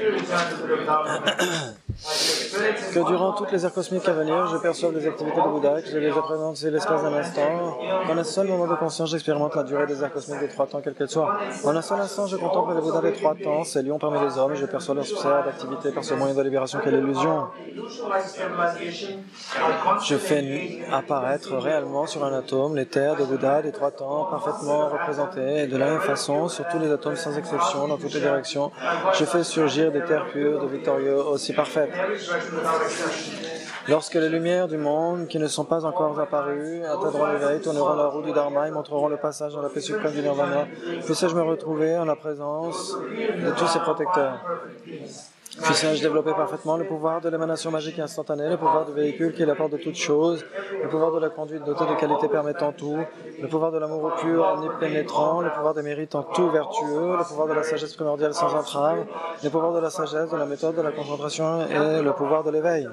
Que durant toutes les ères cosmiques à venir, je perçoive les activités de Bouddha, que je les représente sur l'espace d'un instant. En un seul moment de conscience, j'expérimente la durée des ères cosmiques des trois temps, quelle qu'elle soit. En un seul instant, je contemple les Bouddhas des trois temps, ces lions parmi les hommes, et je perçois leur sphère d'activité par ce moyen de libération qu'est l'illusion. Je fais apparaître réellement sur un atome les terres de Bouddha des trois temps, parfaitement représentées, et de la même façon, sur tous les atomes sans exception, dans toutes les directions, je fais surgir des terres pures de victorieux aussi parfaites. Lorsque les lumières du monde, qui ne sont pas encore apparues, atteindront l'éveil, tourneront la roue du Dharma et montreront le passage dans la paix suprême du Nirvana, puisse-je me retrouver en la présence de tous ces protecteurs. Puisse-je développer parfaitement le pouvoir de l'émanation magique et instantanée, le pouvoir du véhicule qui est la porte de toutes choses, le pouvoir de la conduite dotée de qualités permettant tout, le pouvoir de l'amour pur omnipénétrant, le pouvoir des mérites en tout vertueux, le pouvoir de la sagesse primordiale sans entrave, le pouvoir de la sagesse, de la méthode, de la concentration et le pouvoir de l'éveil.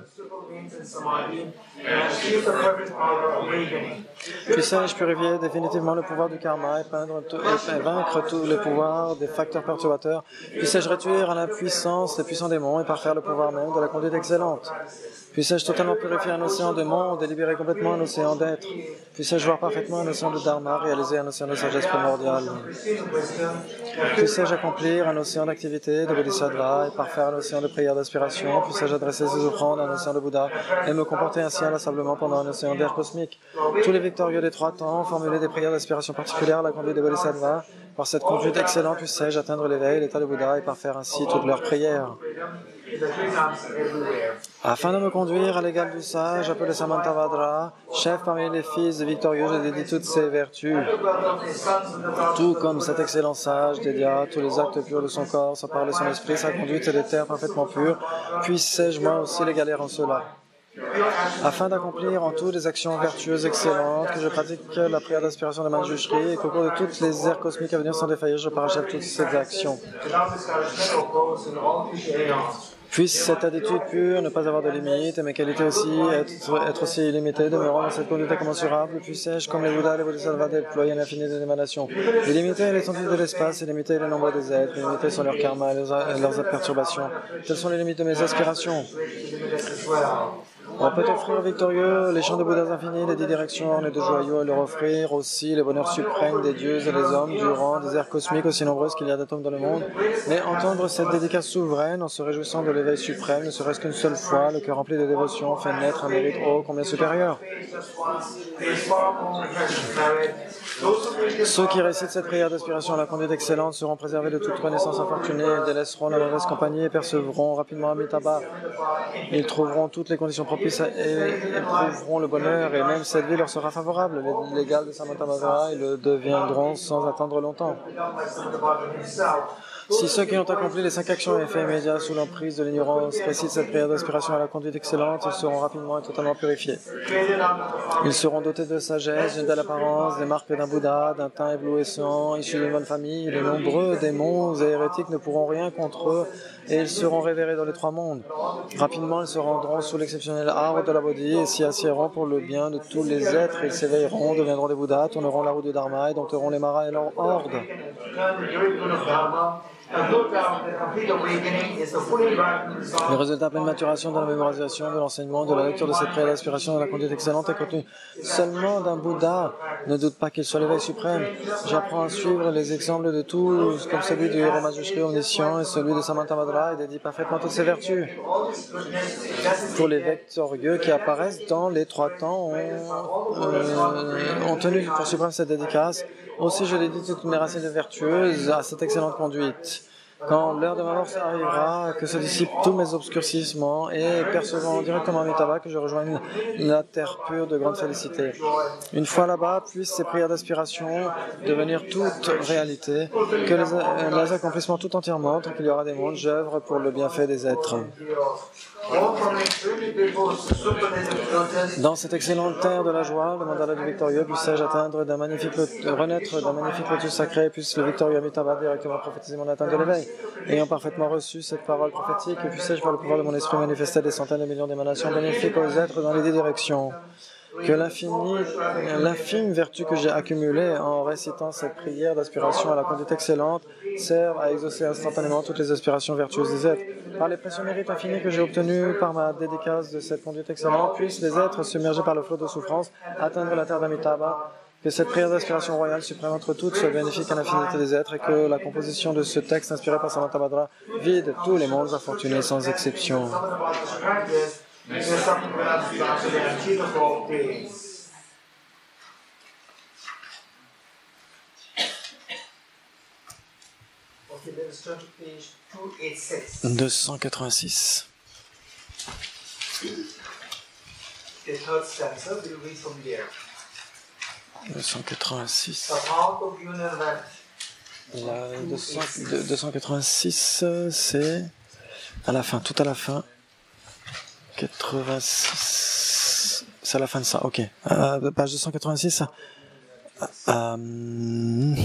Puisse-je purifier définitivement le pouvoir du karma et, peindre tout, et vaincre tous les pouvoirs des facteurs perturbateurs. Puisse-je réduire à l'impuissance les puissants démons et parfaire le pouvoir même de la conduite excellente. Puisse-je totalement purifier un océan de monde et libérer complètement un océan d'être. Puisse-je voir parfaitement un océan de dharma, réaliser un océan de sagesse primordiale. Puisse-je accomplir un océan d'activité de bodhisattva et parfaire un océan de prière d'aspiration. Puisse-je adresser ses offrandes à un océan de Bouddha et me comporter ainsi inlassablement pendant un océan d'air cosmique. Tous les victorieux des trois temps formuler des prières d'aspiration particulières à la conduite des bodhisattvas. Par cette conduite excellente, puisse-je atteindre l'éveil, l'état de Bouddha et parfaire ainsi toutes leurs prières. Afin de me conduire à l'égal du sage, appelé Samantavadra, chef parmi les fils des victorieux, je dédie toutes ses vertus. Tout comme cet excellent sage dédia tous les actes purs de son corps, sa parole et son esprit, sa conduite et des terres parfaitement pures, puisse-je moi aussi l'égaler en cela. Afin d'accomplir en tout des actions vertueuses excellentes, que je pratique la prière d'aspiration de Manjushri et qu'au cours de toutes les ères cosmiques à venir sans défaillir, je parachève toutes ces actions. Puisse cette attitude pure ne pas avoir de limites, et mes qualités aussi être, être aussi illimitées, demeurant dans cette conduite incommensurable. Puisse-je, comme les Bouddhas, les Bodhisattvas, déployer une infinité d'émanations. Illimité l'étendue de l'espace, illimité le nombre des êtres, illimité sont leurs karmas et leurs, leurs perturbations. Telles sont les limites de mes aspirations. On peut offrir aux victorieux les chants de Bouddhas infinis, les dix directions ornées de joyaux, et leur offrir aussi les bonheurs suprêmes des dieux et des hommes durant des ères cosmiques aussi nombreuses qu'il y a d'atomes dans le monde. Mais entendre cette dédicace souveraine en se réjouissant de l'éveil suprême, ne serait-ce qu'une seule fois, le cœur rempli de dévotion fait naître un mérite ô combien supérieur. Ceux qui récitent cette prière d'aspiration à la conduite excellente seront préservés de toute connaissance infortunée, ils délaisseront la mauvaise compagnie et percevront rapidement Amitabha. Ils trouveront toutes les conditions propices et éprouveront le bonheur, et même cette vie leur sera favorable. Les légales de Samantabhadra, ils le deviendront sans attendre longtemps. Si ceux qui ont accompli les cinq actions et effets immédiats sous l'emprise de l'ignorance récitent cette prière d'aspiration à la conduite excellente, ils seront rapidement et totalement purifiés. Ils seront dotés de sagesse, d'une belle apparence, des marques d'un Bouddha, d'un teint éblouissant, issus d'une bonne famille. Les nombreux démons et hérétiques ne pourront rien contre eux, et ils seront révérés dans les trois mondes. Rapidement, ils se rendront sous l'exceptionnel arbre de la Bodhi et s'y assiéront pour le bien de tous les êtres. Ils s'éveilleront, deviendront des Bouddhas, tourneront la roue du Dharma et dompteront les maras et leurs hordes. Le résultat pleine maturation de la mémorisation, de l'enseignement, de la lecture de cette prière d'aspiration de la conduite excellente est contenu seulement d'un Bouddha. Ne doute pas qu'il soit l'éveil suprême. J'apprends à suivre les exemples de tous, comme celui du héros Manjushri omniscient et celui de Samantabhadra, et dédie parfaitement toutes ses vertus. Pour les victorieux qui apparaissent dans les trois temps, ont, euh, ont tenu pour suprême cette dédicace. Aussi, je dédie toutes mes racines vertueuses à cette excellente conduite. Quand l'heure de ma mort arrivera, que se dissipent tous mes obscurcissements et percevant directement Amitabha, que je rejoigne la terre pure de grande félicité. Une fois là-bas, puissent ces prières d'aspiration devenir toute réalité, que les, les accomplissements tout entièrement montrent qu'il y aura des mondes, j'œuvre pour le bienfait des êtres. Dans cette excellente terre de la joie, le mandala du victorieux, puisse-je atteindre d'un magnifique, renaître d'un magnifique lotus sacré, puisse le victorieux Amitabha directement prophétiser mon atteinte de l'éveil. Ayant parfaitement reçu cette parole prophétique, puisse-je par le pouvoir de mon esprit manifester des centaines de millions d'émanations bénéfiques aux êtres dans les dix directions. Que l'infime vertu que j'ai accumulée en récitant cette prière d'aspiration à la conduite excellente serve à exaucer instantanément toutes les aspirations vertueuses des êtres. Par les précieux mérites infinis que j'ai obtenus par ma dédicace de cette conduite excellente, puissent les êtres submergés par le flot de souffrance atteindre la terre d'Amitabha. Que cette prière d'aspiration royale suprême entre toutes soit bénéfique à l'infinité des êtres et que la composition de ce texte inspiré par Samantabhadra vide tous les mondes infortunés sans exception. Okay, let's turn to page two eighty-six. deux cent quatre-vingt-six. The third stanza, we'll read from there. deux cent quatre-vingt-six. La deux cents, deux cent quatre-vingt-six, c'est à la fin, tout à la fin. quatre-vingt-six, c'est à la fin de ça, ok. Euh, page deux cent quatre-vingt-six. Euh,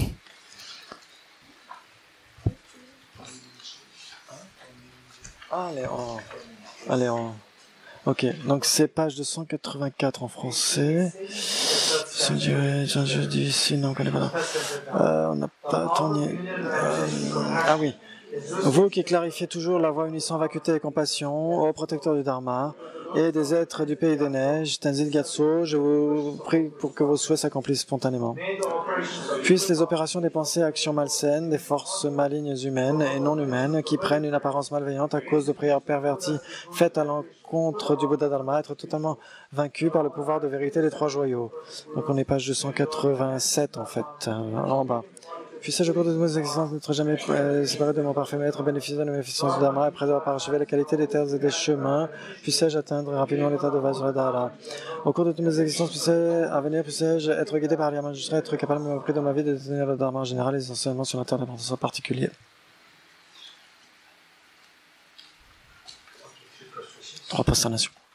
allez, en... Allez, en... Ok, donc c'est page deux cent quatre-vingt-quatre en français. C'est du je dis ici, non, on connaît pas. Euh, on n'a pas tourné. Euh, ah oui. Vous qui clarifiez toujours la voie unissant vacuité et compassion, ô protecteur du Dharma, et des êtres du pays des neiges, Tenzin Gyatso, je vous prie pour que vos souhaits s'accomplissent spontanément. Puissent les opérations des pensées et actions malsaines, des forces malignes humaines et non humaines, qui prennent une apparence malveillante à cause de prières perverties faites à l'encontre du Bouddha Dharma, être totalement vaincues par le pouvoir de vérité des trois joyaux. Donc on est page deux cent quatre-vingt-sept en fait, en bas. Puisse-je au cours de nos existences n'être jamais euh, séparé de mon parfait maître, bénéficier de la magnificence du Dharma, après avoir parachevé la qualité des terres et des chemins, puisse-je atteindre rapidement l'état de Vajradhara. Au cours de toutes mes existences, puisse-je, à venir, puisse-je être guidé par l'Yama, je serai être capable, au prix de ma vie, de détenir le Dharma en général et essentiellement sur la terre d'importance en particulier. Trois prosternations.